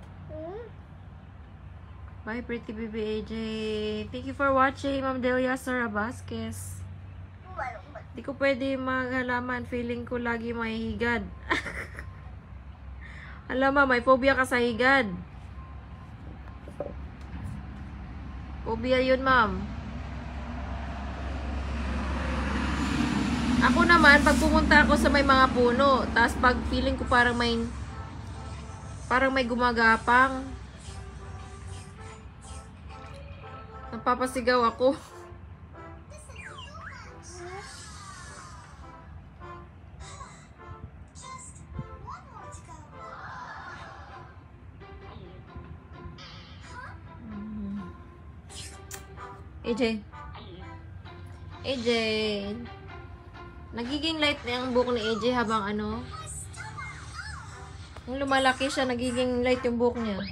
Bye, pretty baby AJ. Thank you for watching, Ma'am Delia Sara Vasquez. Di ko pwede maghalaman. Feeling ko lagi may higad. Alam mo, may phobia ka sa higad. Phobia yun, ma'am. Ako naman, pag pumunta ako sa may mga puno, tapos pag feeling ko parang may gumagapang, napapasigaw ako. AJ. AJ. Nagiging light na yung buhok ni AJ habang ano. Nung lumalaki siya, nagiging light yung buhok niya.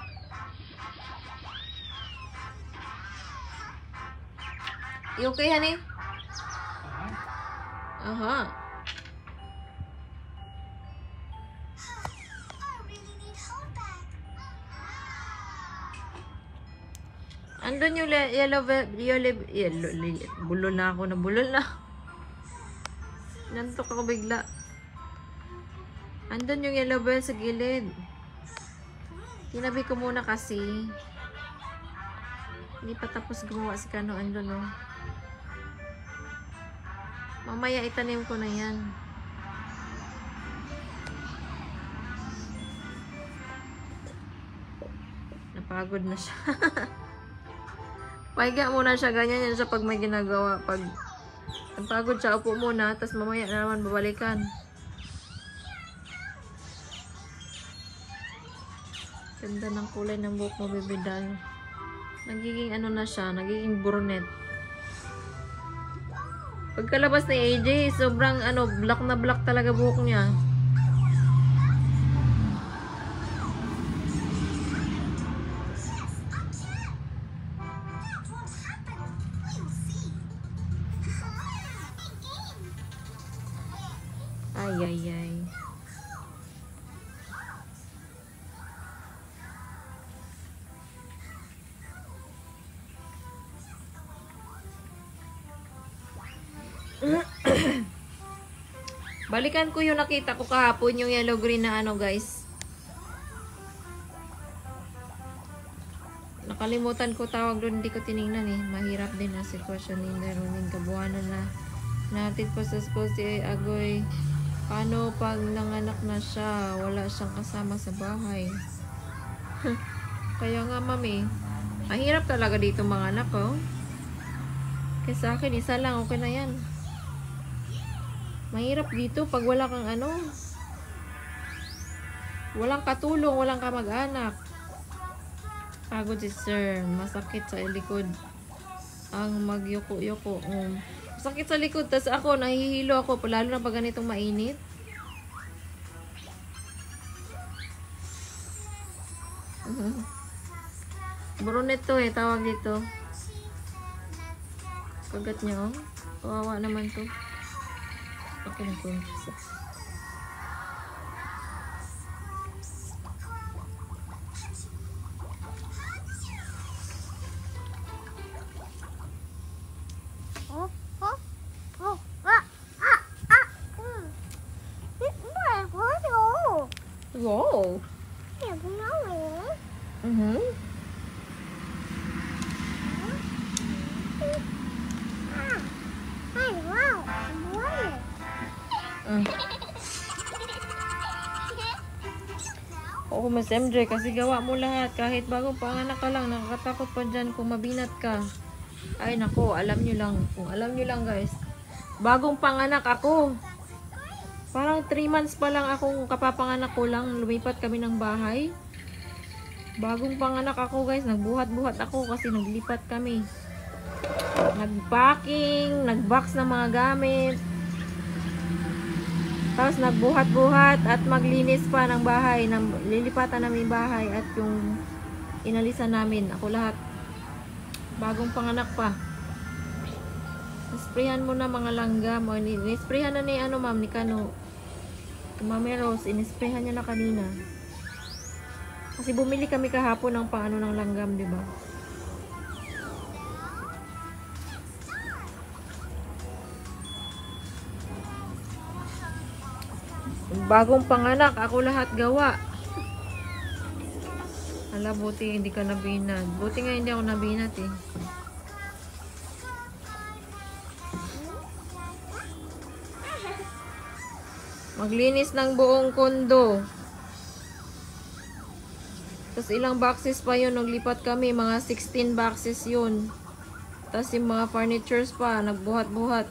You okay, honey? Aha. Andun yung bulol na ako, nabulol na. Nantok ako bigla. Andun yung yellow bell sa gilid. Tinabi ko muna kasi. Hindi pa tapos gumawa si Kano. Andun, no. Mamaya itanim ko na yan. Napagod na siya. Pahiga muna siya, ganyan yan siya pag may ginagawa. Pag napagod siya, upo muna, tapos mamaya na naman babalikan. Ganda ng kulay ng buhok mo, baby doll. Nagiging ano na siya, nagiging brunette. Pagkalabas ni AJ, sobrang ano, black na black talaga buhok niya. Ay, ay, ay. Balikan ko yung nakita ko kahapon, yung yellow green na ano, guys. Nakalimutan ko tawag doon, hindi ko tinignan eh. Mahirap din ang sitwasyon ni Ronin. Kabuhanan na natin po sa school si Agoy. Paano pag nanganak na siya, wala siyang kasama sa bahay? Kaya nga, mami, mahirap talaga dito mga anak, oh. Kaya sa akin, isa lang, okay na yan. Mahirap dito pag wala kang ano, walang katulong, walang kamag-anak. Pagod si sir, masakit sa likod ang magyuko-yuko. Masakit sa likod, tas ako, nahihilo ako, lalo na pag ganitong mainit. Brunette to eh, tawag dito. Kagat niya, oh. Kawawa naman to. Okay na po. Wow. Oo, Miss MJ, kasi gawa mo lahat. Kahit bagong panganak ka lang, nakakatakot pa dyan kung mabinat ka. Ay, nako, alam nyo lang. Kung alam nyo lang, guys. Bagong panganak ako. Parang 3 months pa lang akong kapapanganak ko lang. Lumipat kami ng bahay. Bagong panganak ako, guys. Nagbuhat-buhat ako kasi naglipat kami. Nagpacking, nagbox ng mga gamit. Tapos nagbuhat-buhat at maglinis pa ng bahay. Lilipatan namin bahay at yung inalisan namin. Ako lahat. Bagong panganak pa. Nisprehan mo na mga langgam. Nisprehan na ni ano, ma'am, ni Kano. Mami Rose, inisprehan niya na kanina. Kasi bumili kami kahapon ng paano ng langgam, di ba? Bagong panganak, ako lahat gawa. Ala, buti hindi ka nabinat. Buti nga hindi ako nabinat eh. Maglinis ng buong kondo. Tapos ilang boxes pa yun. Naglipat kami, mga 16 boxes yun. Tapos yung mga furnitures pa, nagbuhat-buhat.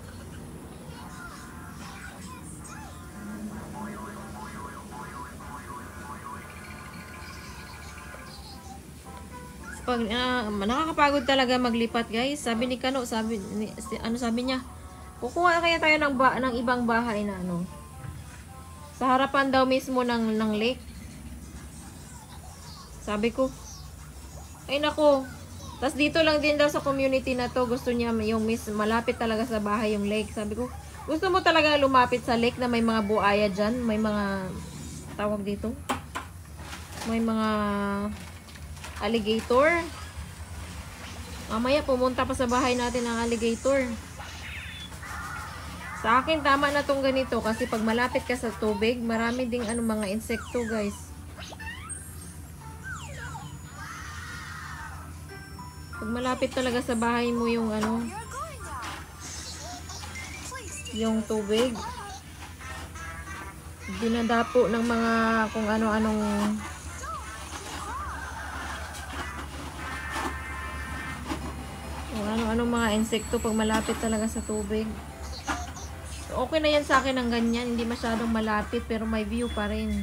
nakakapagod talaga maglipat, guys. Sabi ni Kano, sabi niya? Kukuha kaya tayo ng ibang bahay na ano. Sa harapan daw mismo ng lake. Sabi ko, ay nako. Tas dito lang din daw sa community na to, gusto niya yung malapit talaga sa bahay yung lake. Sabi ko, gusto mo talaga lumapit sa lake na may mga buaya dyan? May mga, tawag dito? May mga alligator. Mamaya pumunta pa sa bahay natin ang alligator. Sa akin, tama na tong ganito. Kasi pag malapit ka sa tubig, marami ding mga insekto, guys. Pag malapit talaga sa bahay mo yung yung tubig, dinadapo ng mga kung ano-anong mga insekto pag malapit talaga sa tubig. So, okay na yan sa akin ng ganyan, hindi masyadong malapit pero may view pa rin.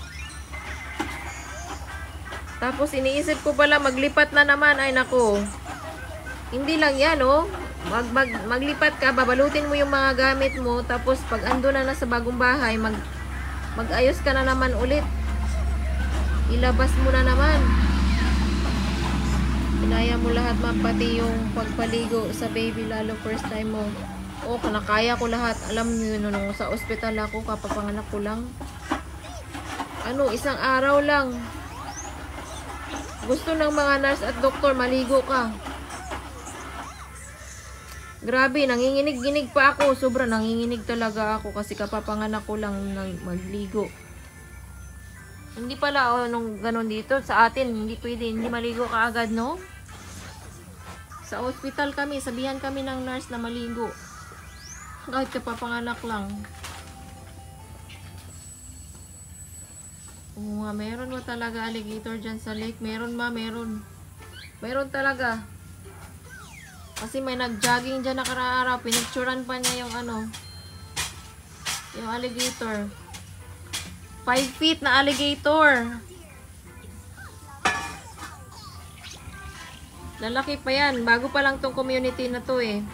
Tapos iniisip ko pala maglipat na naman. Ay nako. Hindi lang yan, oh. Maglipat ka, babalutin mo yung mga gamit mo, tapos pag ando na sa bagong bahay, mag-ayos ka na naman ulit. Ilabas mo na naman. Inaya mo lahat, ma'am, pati yung pagpaligo sa baby, lalo first time mo. Oh, kanakaya ko lahat. Alam niyo nung sa ospital ako, kapapanganak ko lang. Isang araw lang. Gusto ng mga nurse at doktor, maligo ka. Grabe, nanginginig-ginig pa ako. Sobra nanginginig talaga ako kasi kapapanganak ko lang magligo. Hindi pala, nung ganon dito, sa atin, hindi pwede, hindi maligo ka agad, no? Sa hospital kami, sabihan kami ng nurse na maligo. Kahit kapapanganak lang. Oo nga, meron mo talaga alligator dyan sa lake. Meron meron. Meron talaga. Kasi may nag-jogging dyan nakaraaraw. Pinicturan pa niya yung yung alligator. 5 feet na alligator. Lalaki pa yan. Bago pa lang tong community na to eh.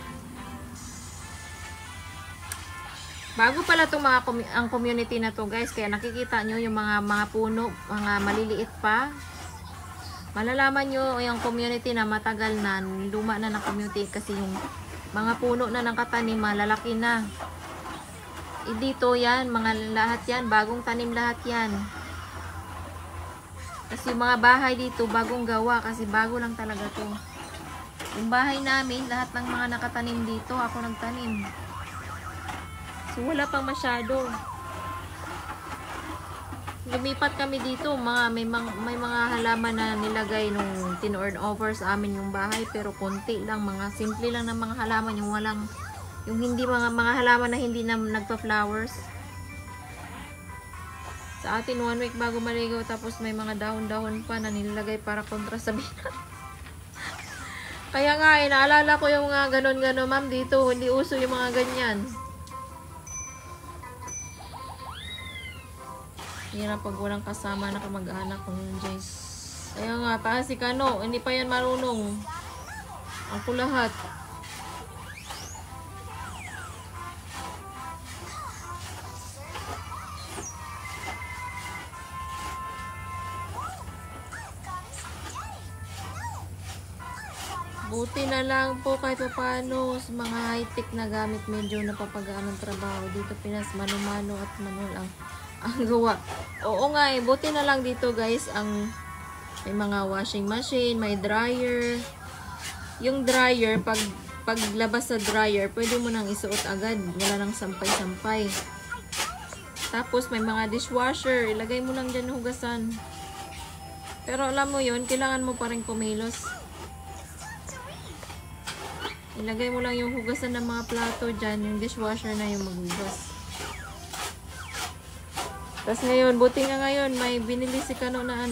Bago pala itong ang community na to, guys. Kaya nakikita nyo yung mga puno, mga maliliit pa. Malalaman nyo yung community na matagal na, luma na ng community. Kasi yung mga puno na nakatanim, malalaki na. Dito yan, lahat yan, bagong tanim lahat yan. Kasi yung mga bahay dito, bagong gawa. Kasi bago lang talaga to. Yung bahay namin, lahat ng mga nakatanim dito, ako nagtanim. So, wala pang masyado. Lumipat kami dito, may mga halaman na nilagay nung tin-turn over sa amin yung bahay, pero konti lang, mga simple lang na mga halaman, yung hindi mga halaman na hindi na nagpa-flowers. Sa atin 1 week bago maligaw, tapos may mga dahon-dahon pa na nilagay para kontra sa binat. Kaya nga, naalala ko yung mga ganon-ganon, ma'am, dito, hindi uso yung mga ganyan. Hirap pag walang kasama na kamag-anak ko yun, Jace. Kaya nga, taas si Kano. Hindi pa yan marunong. Ako lahat. Buti na lang po kahit paano sa mga high-tech na gamit, medyo napapagaan ng trabaho. Dito Pinas, mano-mano at manual ang gawa. Oo nga eh, buti na lang dito guys, may mga washing machine, may dryer. Yung dryer, pag labas sa dryer, pwede mo nang isuot agad. Wala nang sampay-sampay. Tapos may mga dishwasher, ilagay mo lang dyan hugasan. Pero alam mo yun, kailangan mo pa rin kumilos. Ilagay mo lang yung hugasan ng mga plato dyan, yung dishwasher na yung maghugas. Tapos ngayon, buti nga ngayon, may binili si Kano na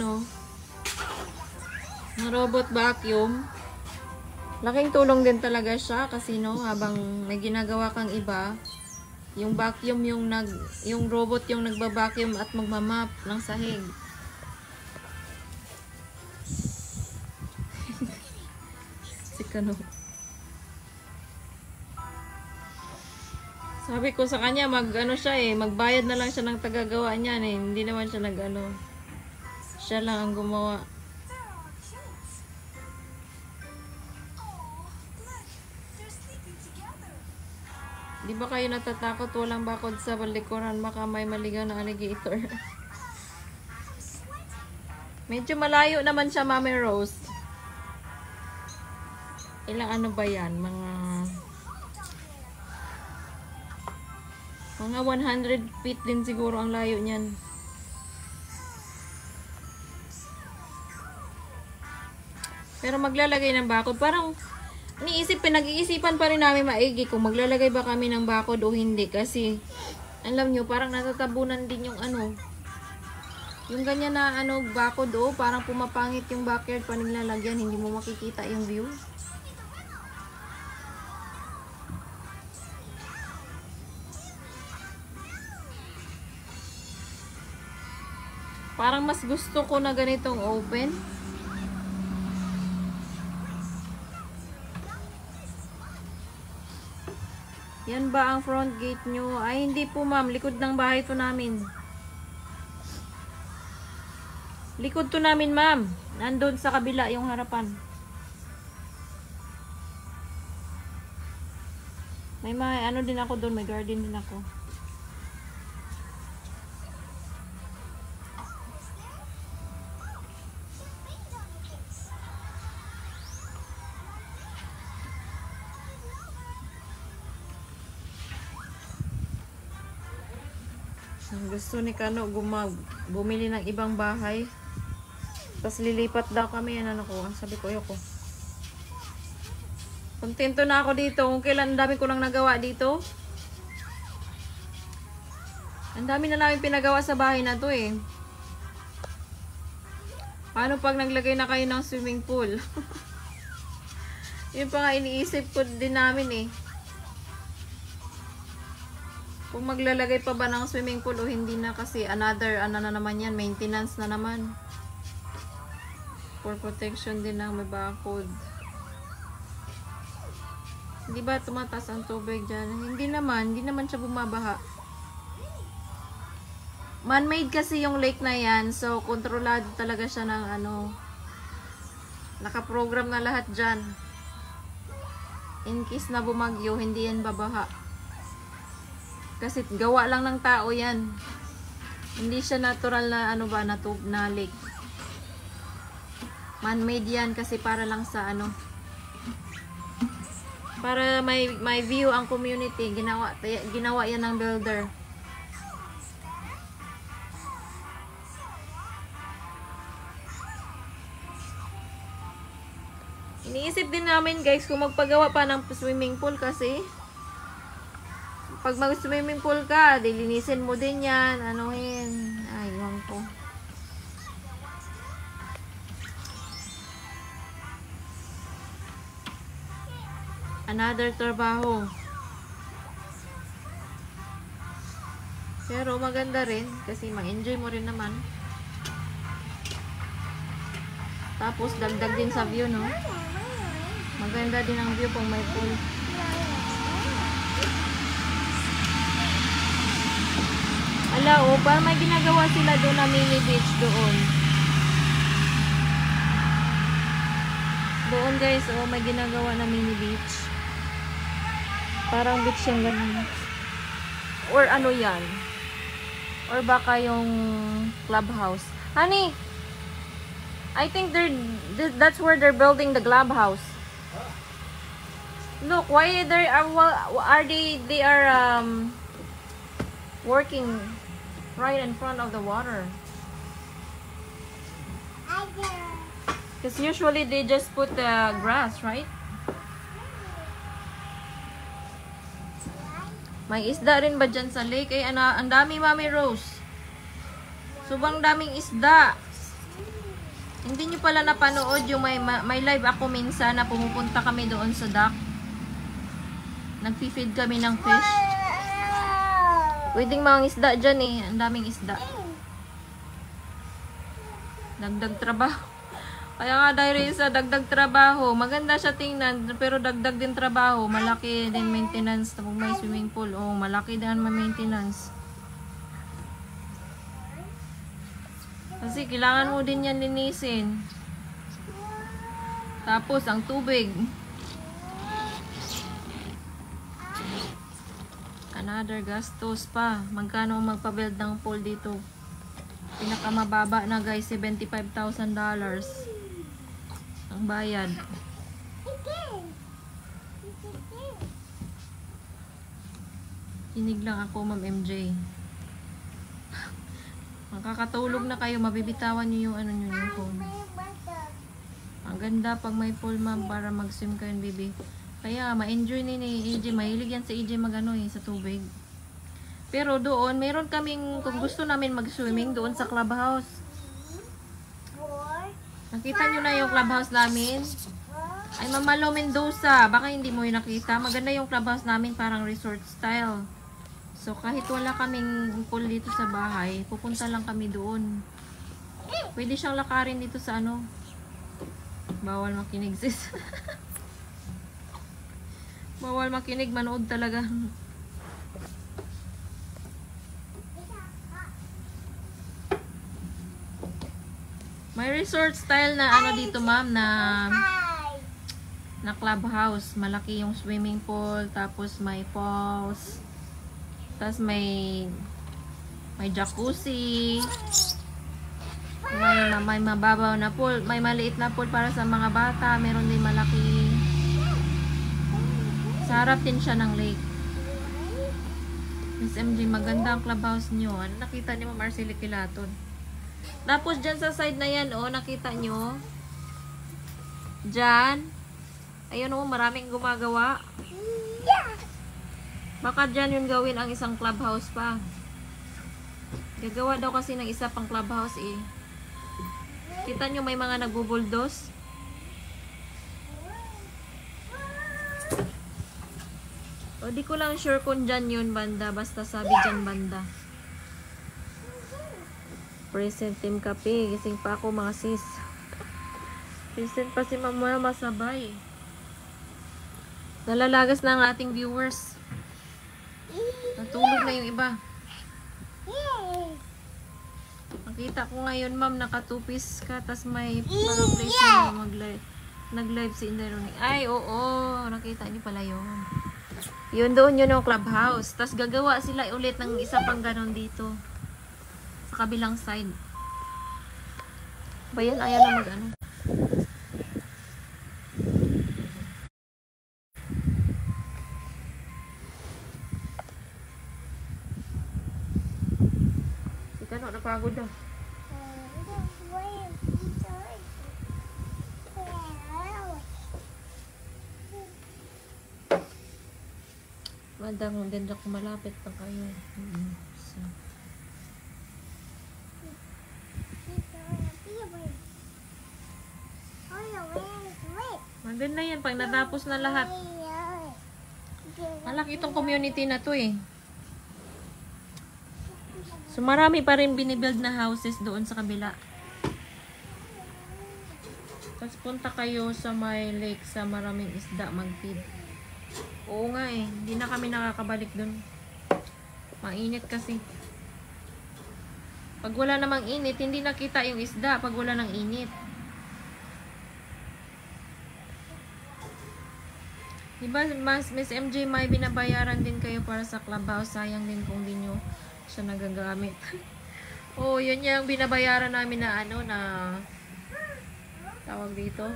na robot vacuum. Laking tulong din talaga siya kasi habang may ginagawa kang iba, yung vacuum yung robot yung nagba-vacuum at magmamap ng sahig. Kano. Sabi ko sa kanya, magbayad na lang siya ng tagagawa niya eh. Hindi naman siya siya lang ang gumawa. Di ba kayo natatakot walang bakod sa balikuran, baka may maligaw na alligator? Medyo malayo naman siya, Mami Rose. Ilang ano ba yan? Mga 100 feet din siguro ang layo niyan. Pero maglalagay ng bakod. Parang pinag-iisipan pa rin namin maigi kung maglalagay ba kami ng bakod o hindi. Kasi, alam nyo, parang natatabunan din yung yung ganyan na bakod parang pumapangit yung backyard pa naglalagyan. Hindi mo makikita yung view. Parang mas gusto ko na ganitong open. Yan ba ang front gate nyo? Ay, hindi po ma'am. Likod ng bahay to namin. Likod to namin ma'am. Nandun sa kabila yung harapan. May din ako doon. May garden din ako. Gusto ni Kano bumili ng ibang bahay. Tapos lilipat daw kami. Sabi ko, ayoko. Kontento na ako dito. Kung kailan, ang dami ko lang nagawa dito. Ang dami na namin pinagawa sa bahay na to eh. Paano pag naglagay na kayo ng swimming pool? Yun pa nga iniisip ko din namin eh. Kung maglalagay pa ba ng swimming pool o hindi na, kasi another na naman yan, maintenance na naman. For protection din ng may bakod. Hindi ba tumataas ang tubig dyan? Hindi naman siya bumabaha. Man-made kasi yung lake na yan, so kontrolado talaga siya ng nakaprogram na lahat dyan. In case na bumagyo, hindi yan babaha. Kasi gawa lang ng tao yan. Hindi siya natural na na lake. Man-made yan kasi para lang sa para may view ang community. Ginawa yan ng builder. Iniisip din namin guys kung magpagawa pa ng swimming pool kasi pag mag-swimming pool ka, dilinisin mo din yan. Ay, iwan ko. Another trabaho. Pero maganda rin kasi ma-enjoy mo rin naman. Tapos dagdag din sa view, no? Maganda din ang view pag may pool. Parang may ginagawa sila doon na mini beach doon. Doon guys, may ginagawa na mini beach. Parang beach yung ganun. Or yan? Or baka yung clubhouse. Honey, I think that's where they're building the clubhouse. Look, why they are working right in front of the water. Because usually they just put the grass, right? May isda rin ba dyan sa lake? Ay, ang dami, Mami Rose. Subang daming isda. Hindi nyo pala napanood yung may live ako minsan na pumupunta kami doon sa dock. Nagfi-feed kami ng fish. Pwedeng mga isda dyan eh. Ang daming isda. Dagdag trabaho. Kaya nga dahil sa dagdag trabaho, maganda siya tingnan, pero dagdag din trabaho, malaki din maintenance kapag may swimming pool. Oh, malaki din ang maintenance. Kasi kailangan mo din yan linisin. Tapos ang tubig. Another gastos pa. Magkano magpa-build ng pool dito? Pinakamababa na guys, $75,000 ang bayad. Kinig lang ako, Ma'am MJ. Makakatulog na kayo, mabibitawan nyo yung ano nyo, yung phone. Ang ganda pag may pool, ma'am, para mag-swim kayo, baby. Kaya ma-enjoy ni AJ, mahilig yan sa AJ mag-ano sa tubig. Pero doon, meron kaming, kung gusto namin mag-swimming doon sa clubhouse. Nakita nyo na yung clubhouse namin? Ay, Mamalo Mendoza, baka hindi mo yung nakita. Maganda yung clubhouse namin, parang resort style. So, kahit wala kaming pool dito sa bahay, pupunta lang kami doon. Pwede siyang lakarin dito sa ano. Bawal makinig, sis. Bawal makinig, manood talaga. May resort style na ano dito, ma'am, na clubhouse. Malaki yung swimming pool, tapos may pools, tapos may jacuzzi, may mababaw na pool, may maliit na pool para sa mga bata, meron din malaki. Sa harap din siya ng lake. Miss MJ, maganda ang clubhouse nyo. Ano nakita ni Ma'am Arceli Kilaton? Tapos dyan sa side na yan, oh, nakita nyo? Dyan. Ayun, oh, maraming gumagawa. Baka dyan yun gawin ang isang clubhouse pa. Gagawa daw kasi ng isa pang clubhouse eh. Kita nyo may mga nagbubuldos. O di ko lang sure kung dyan yun banda. Basta sabi dyan banda. Present Team Kape. Gising pa ako mga sis. Present pa si Mamuel Masabay. Nalalagas na ang ating viewers. Natulog na yung iba. Nakita ko ngayon, ma'am, naka-two-piece ka, tas may parang place na nag-live si Inday Rooney. Ay, oo, nakita niyo pala yun. Yun doon yun yung clubhouse. Tas gagawa sila ulit ng isa pang ganon dito. Sa kabilang side. Bayan, ayaw na mag-ano. Ikaw napagod daw. Madang ganda kung malapit pa kayo. So. Maganda yan pag natapos na lahat. Malaki itong community na to eh. So marami pa rin binibuild na houses doon sa kabila. Tapos punta kayo sa may lake sa maraming isda mag-feed. Oo nga eh, hindi na kami nakakabalik doon. Mainit kasi. Pag wala namang init, hindi nakita yung isda pag wala ng init. Diba, Miss MJ, may binabayaran din kayo para sa clubhouse. Sayang din kung di nyo siya nagagamit. Oh, yun yung binabayaran namin na ano, na tawag dito.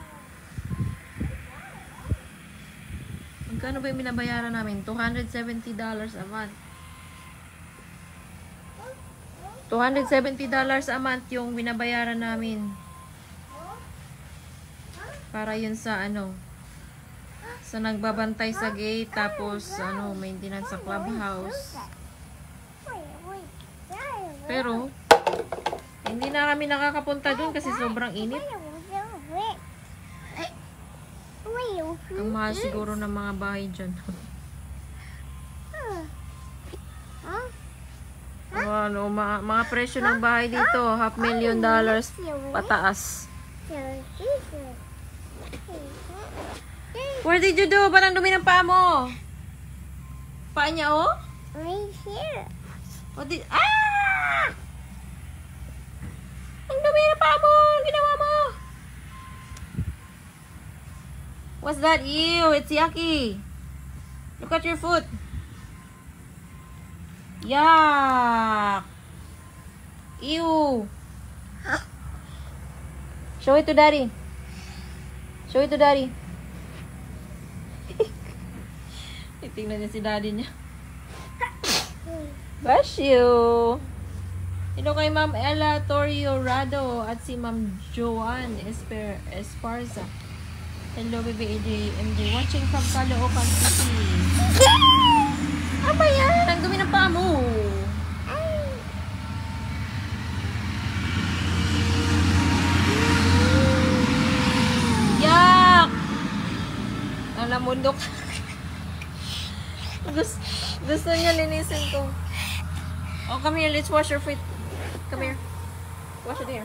Magkano ba yung binabayaran namin? $270 a month. $270 a month yung binabayaran namin. Para yun sa ano, sa nagbabantay sa gate, tapos ano, maintenance sa clubhouse. Pero hindi na kami nakakapunta dun kasi sobrang init. Ang mahal siguro ng mga bahay dyan. Ano, mga presyo ng bahay dito, $500,000 pataas. What did you do? Parang dumi ng paa mo. Paa niya, oh? Right here. What did... Ah! Ang dumi ng paa mo. Ang ginawa mo. What's that? Ew, it's yucky. Look at your foot. Yuck. Ew. Show it to daddy. Show it to daddy. Tingnan niya si daddy niya. Bless you. Hello kay Ma'am Ella Torrio Rado at si Ma'am Joanne Esparza. Hello, baby AJ MJ. Watching from Caloocan City. Ano ba yan? Ang dumi ng paa mo. Yak! Nalamundok. Gusto niya linisin ko. Oh, come here. Let's wash your feet. Come here. Wash it here.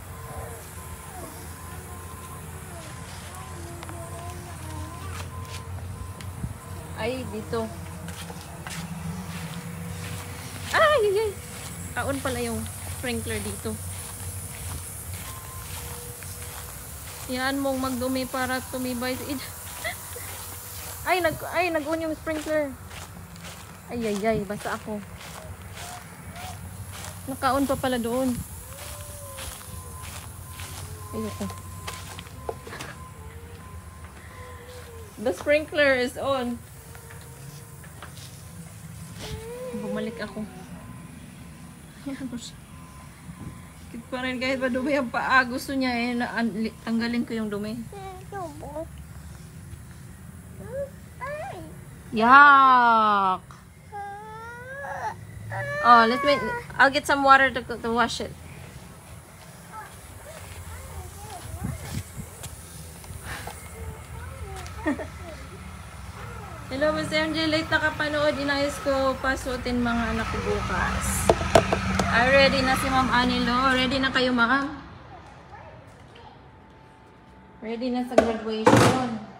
Ay, dito. Ay, ay, ay. Kaon pala yung sprinkler dito. Yan mong magdumi para tumibay. Ay, nag-on yung sprinkler. Ay, ay, ay. Basta ako. Nakaon pa pala doon. Ayoko. The sprinkler is on. Bumalik ako. Ayan mo siya. Kit pa rin kahit madumi ang paa. Gusto niya eh. Tanggalin ko yung dumi. Yuck! Oh, I'll get some water to wash it. Hello, Mr. MJ. Late nakapanood. Inayos ko pasutin mga anak ko bukas. Ay, ready na si Ma'am Anilo. Ready na kayo, ma'am? Ready na sa graduation.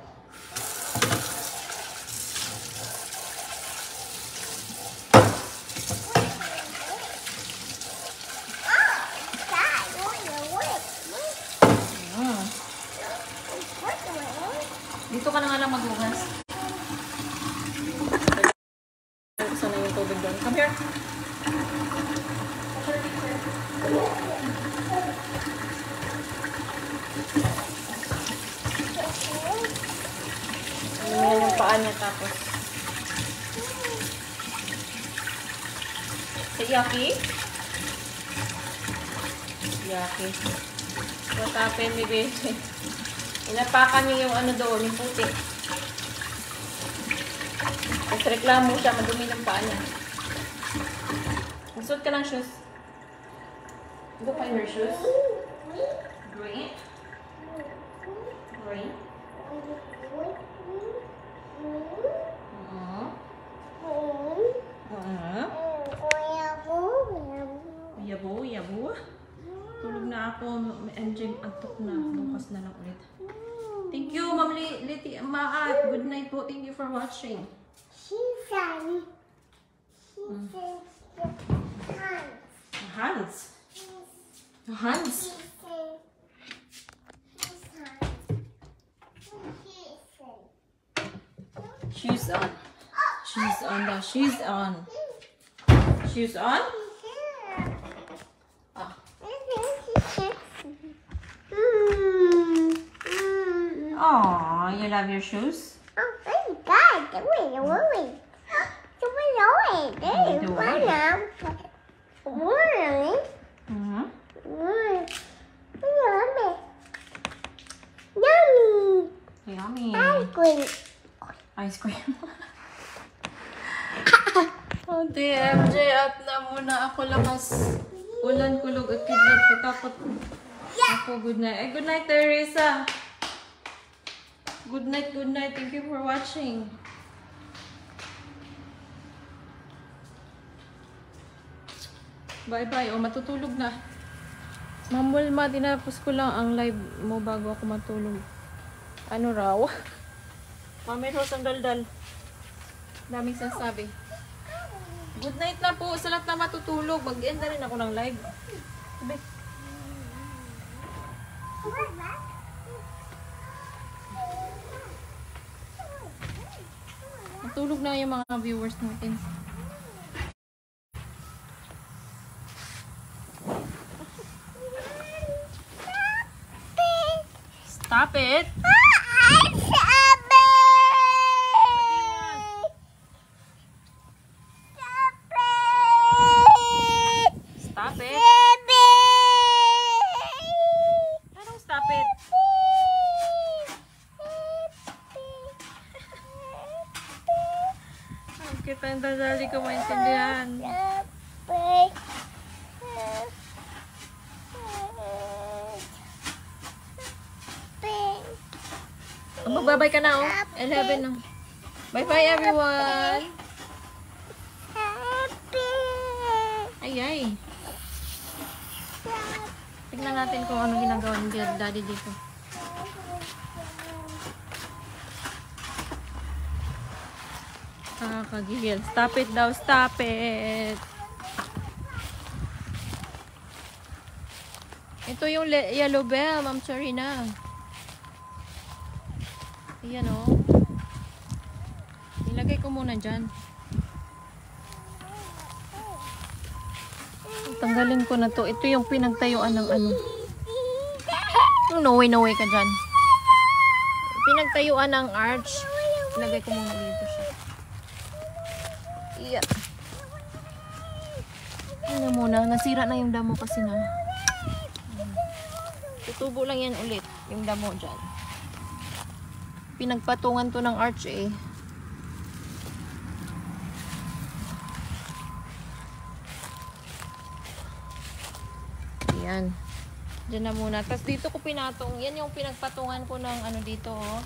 Dito ka na nga lang maghugas. Sana yung tubig doon. Come here. Ano yung paa niya tapos. Say yucky? Yucky. What happened, baby? Inapakan niyo yung ano doon, yung puti. Tapos reklamo siya, madumi ng paa niya. Magsuot ka ng shoes. Go find your shoes. Green. Green. Yabo, yabo. Tulog na ako. MJ, antok na. Bukas na lang ulit. Thank you, Ma'am Liti Maat. Good night po. Thank you for watching. Hands. Hands. Shoes on. Shoes on. The shoes on. Shoes on. Oh, you love your shoes? Oh my God, do it. Do it. Yummy. Ice cream. Ate MJ, at na muna ako lakas. Ulan, kulog at kidnap ko. Takot ako. Good night. Ay, good night, Teresa. Good night, good night. Thank you for watching. Bye-bye. O, matutulog na. Ma'am Wilma, tinapos ko lang ang live mo bago ako matulog. Ano raw? Mami Rose ang daldal. Daming sasabi. Good night na po. Sa lahat na matutulog. Mag-end na rin ako ng live. Sabi. Matulog na yung mga viewers natin. Stop it! Stop it! Anong stop it? Ang kita yung dadali ko maintindihan. Magbabay ka na, oh. 11 na. Bye-bye, everyone. Ay, ay. Tignan natin kung ano ginagawa ni Daddy dito. Kagigil. Stop it daw. Stop it. Ito yung yellow bell, Ma'am Charina. Ayan, oh. Ilagay ko muna dyan. Tanggalin ko na to. Ito yung pinagtayuan ng ano. No way ka dyan. Pinagtayuan ng arch. Ilagay ko muna dito siya. Yeah. Ano muna. Nasira na yung damo kasi na. Tutubo lang yan ulit. Yung damo dyan. Pinagpatungan to ng arch eh. Ayan. Diyan na muna. Tapos dito ko pinatong. Yan yung pinagpatungan ko ng ano dito, oh.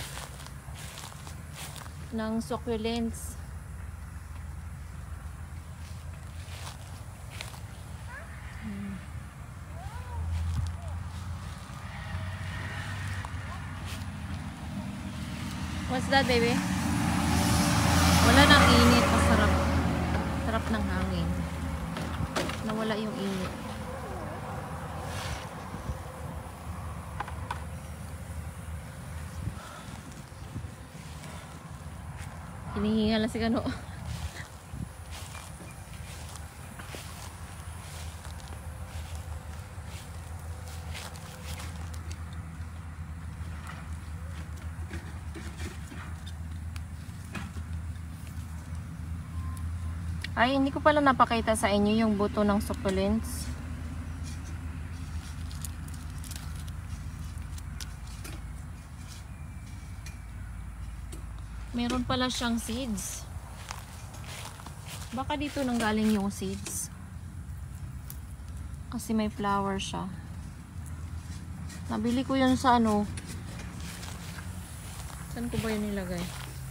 Ng succulents. What's that, baby? Wala nang init. Masarap. Sarap ng hangin. Nawala yung init. Hinihinga lang si Kano. Ay, hindi ko pala napakita sa inyo yung buto ng succulents. Meron pala siyang seeds. Baka dito nanggaling yung seeds. Kasi may flower siya. Nabili ko yun sa ano. Saan ko ba yun nilagay?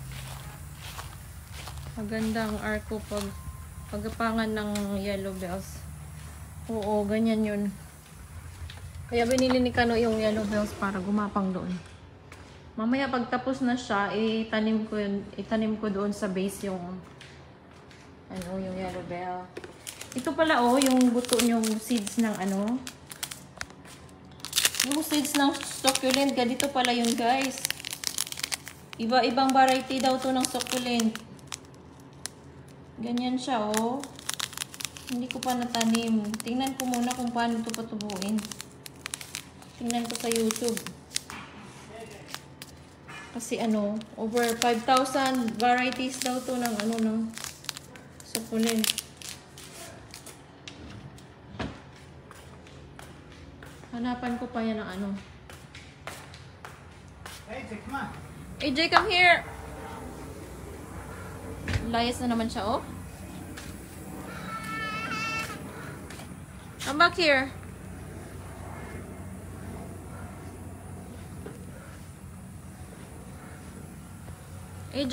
Maganda ang arko paggapangan ng yellow bells. Oo, ganyan yun. Kaya binili ni Kano yung yellow bells para gumapang doon. Mamaya pagtapos na siya, itanim ko doon sa base yung yung yellow bell. Ito pala yung buto yung seeds ng yung seeds ng succulent. Ganito pala yun, guys. Iba-ibang variety daw to ng succulent. Ganyan siya, oh. Hindi ko pa natanim. Tingnan ko muna kung paano ito patubuin. Tingnan ko sa YouTube. Kasi over 5,000 varieties daw to ng ng succulent. Hanapan ko pa yan ng Hey, come on. AJ, come here. Layas na naman siya, oh. Come back here. AJ.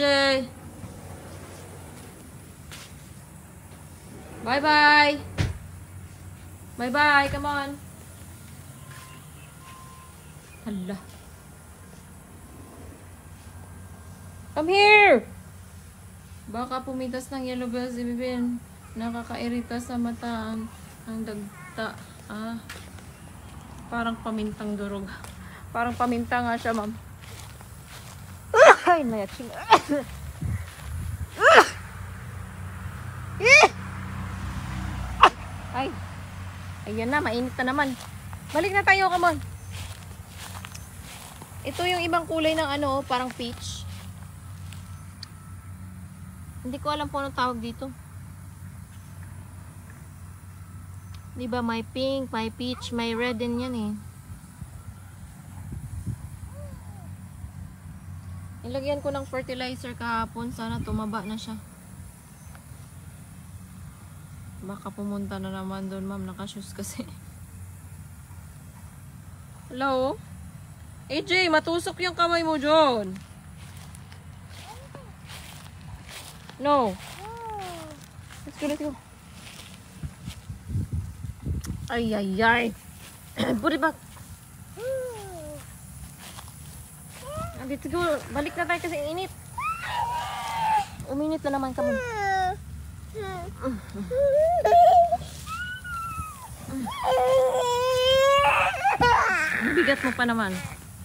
Bye-bye. Bye-bye. Come on. Hala. Come here! Baka pumitas ng yellow bells, ibibin. Nakakairita sa mata ang dagta. Parang pamintang durog. Parang paminta nga siya, ma'am. Ay, nayaching. Ay. Ayan na, mainit na naman. Balik na tayo, come on. Ito yung ibang kulay ng ano, parang peach. Hindi ko alam po anong tawag dito. Diba may pink, may peach, may red din yan eh. Nilagyan ko ng fertilizer kahapon. Sana tumaba na siya. Baka pumunta na naman doon, ma'am. Nakashoes kasi. Hello? AJ, matusok yung kamay mo, John. No. Let's go, let's go. Ay, ay, ay. Put it back. Let's go. Balik na tayo kasi init. Uminit na naman kami. Bigat mo pa naman.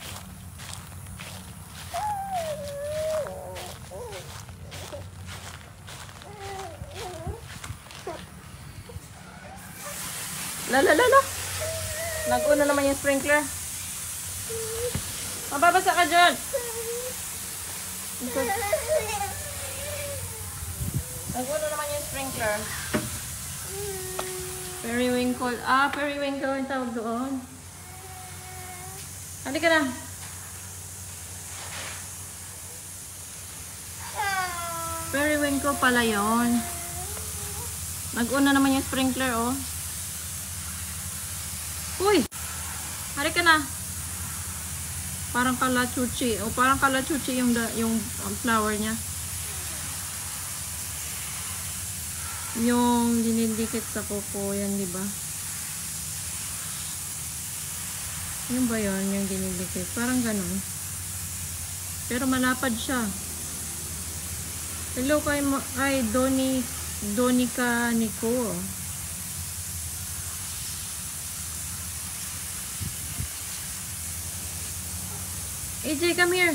La. Nag-una naman yung sprinkler. Mababasa ka dyan. Nag-una naman yung sprinkler. Periwinkle. Periwinkle yung tawag doon. Halika na. Periwinkle pala yun. Nag-una naman yung sprinkler, oh. Uy! Halika na. Parang kalachuchi. O parang kalachuchi yung flower niya. Yung dinidikit sa kuko. Yan, di ba? Yan ba yun? Yung dinidikit. Parang ganun. Pero malapad siya. Hello kay Donica Nico. AJ, come here.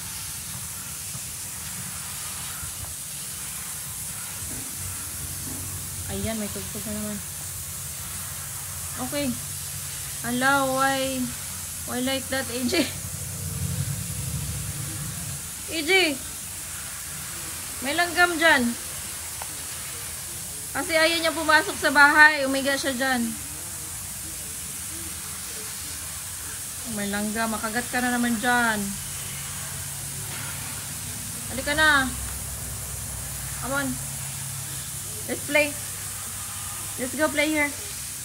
Ayan, may tugtog na naman. Okay. Hello, why like that, AJ? AJ, may langgam dyan. Kasi ayaw niya pumasok sa bahay. Umiga siya dyan. May langgam. Makagat ka na naman dyan. Halika na. Come on. Let's play. Let's go play here.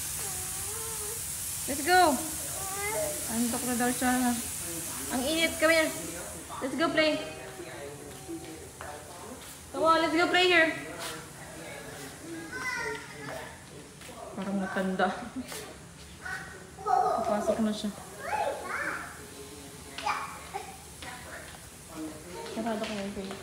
Let's go. Antok na daw siya. Ang init. Come here. Let's go play. Come on, let's go play here. Parang matanda. Pasok na siya. Sarado ko yung pinto.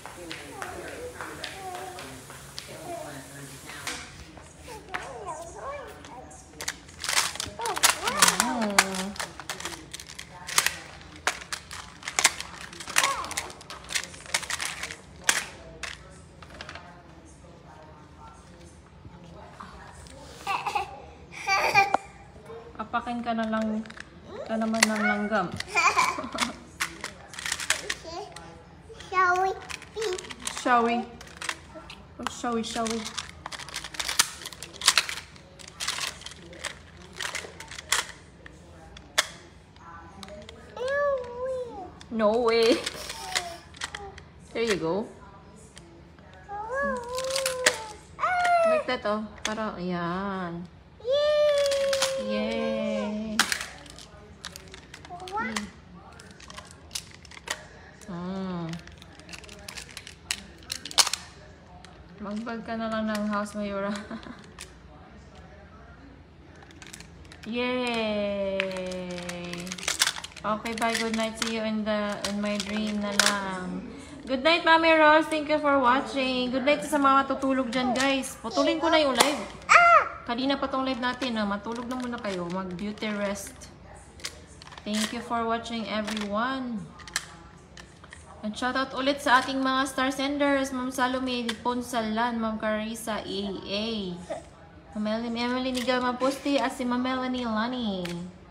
Apakin ka na lang ka naman ng langgam. Shall we? Oh, shall we? No way. There you go. Like that, oh. Para, ayan. Yay! Magbag ka na lang ng house, Mayura. Yay! Okay, bye. Good night. See you in my dream na lang. Good night, Mami Rose. Thank you for watching. Good night sa mga matutulog dyan, guys. Putulin ko na yung live. Kanina pa tong live natin. Matulog na muna kayo. Mag-beauty rest. Thank you for watching, everyone. And shoutout ulit sa ating mga star senders. Ma'am Salome Ponsalan, Ma'am Carissa EA, Ma'am Emily Nigal Mapusti, at si Ma'am Melanie Lani.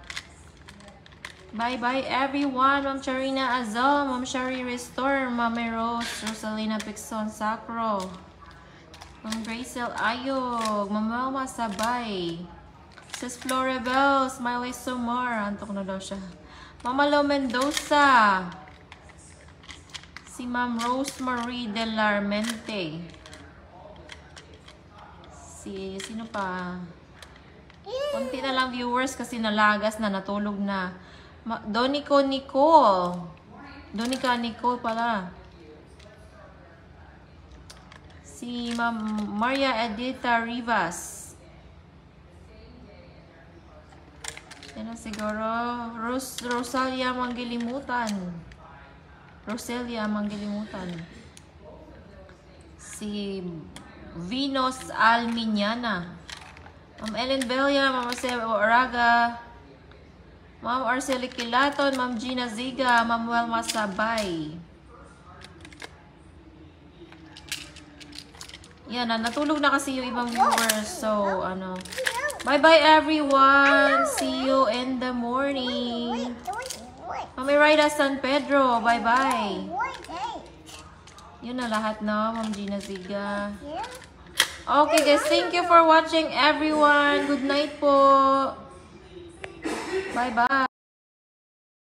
Bye-bye everyone. Ma'am Charina Azal, Ma'am Shari Restore, Ma'am Rose, Rosalina Pixon Sacro, Ma'am Gracel Ayog, Ma'am Melma Sabay, Sis Florebel, Smiley Sumar, antok na daw siya. Mama Lo Mendoza, si Ma'am Rosemary Delarmente, sino pa? Kunti na lang viewers kasi nalagas na, natulog na. Donica Nicole pala. Si Ma'am Maria Edita Rivas. Yan na siguro. Roselia Manggilimutan. Si Venus Alminiana. Ma'am Ellen Belia, Ma'am Marcela Oraga, Ma'am Arceli Kilaton, Ma'am Gina Ziga, Ma'am Welma Sabay. Yan, natulog na kasi yung ibang viewers. So, bye-bye everyone. See you in the morning. Mami Raida San Pedro, bye-bye. Yun na lahat, no? Ma'am Gina Ziga. Okay guys, thank you for watching everyone. Good night po. Bye-bye.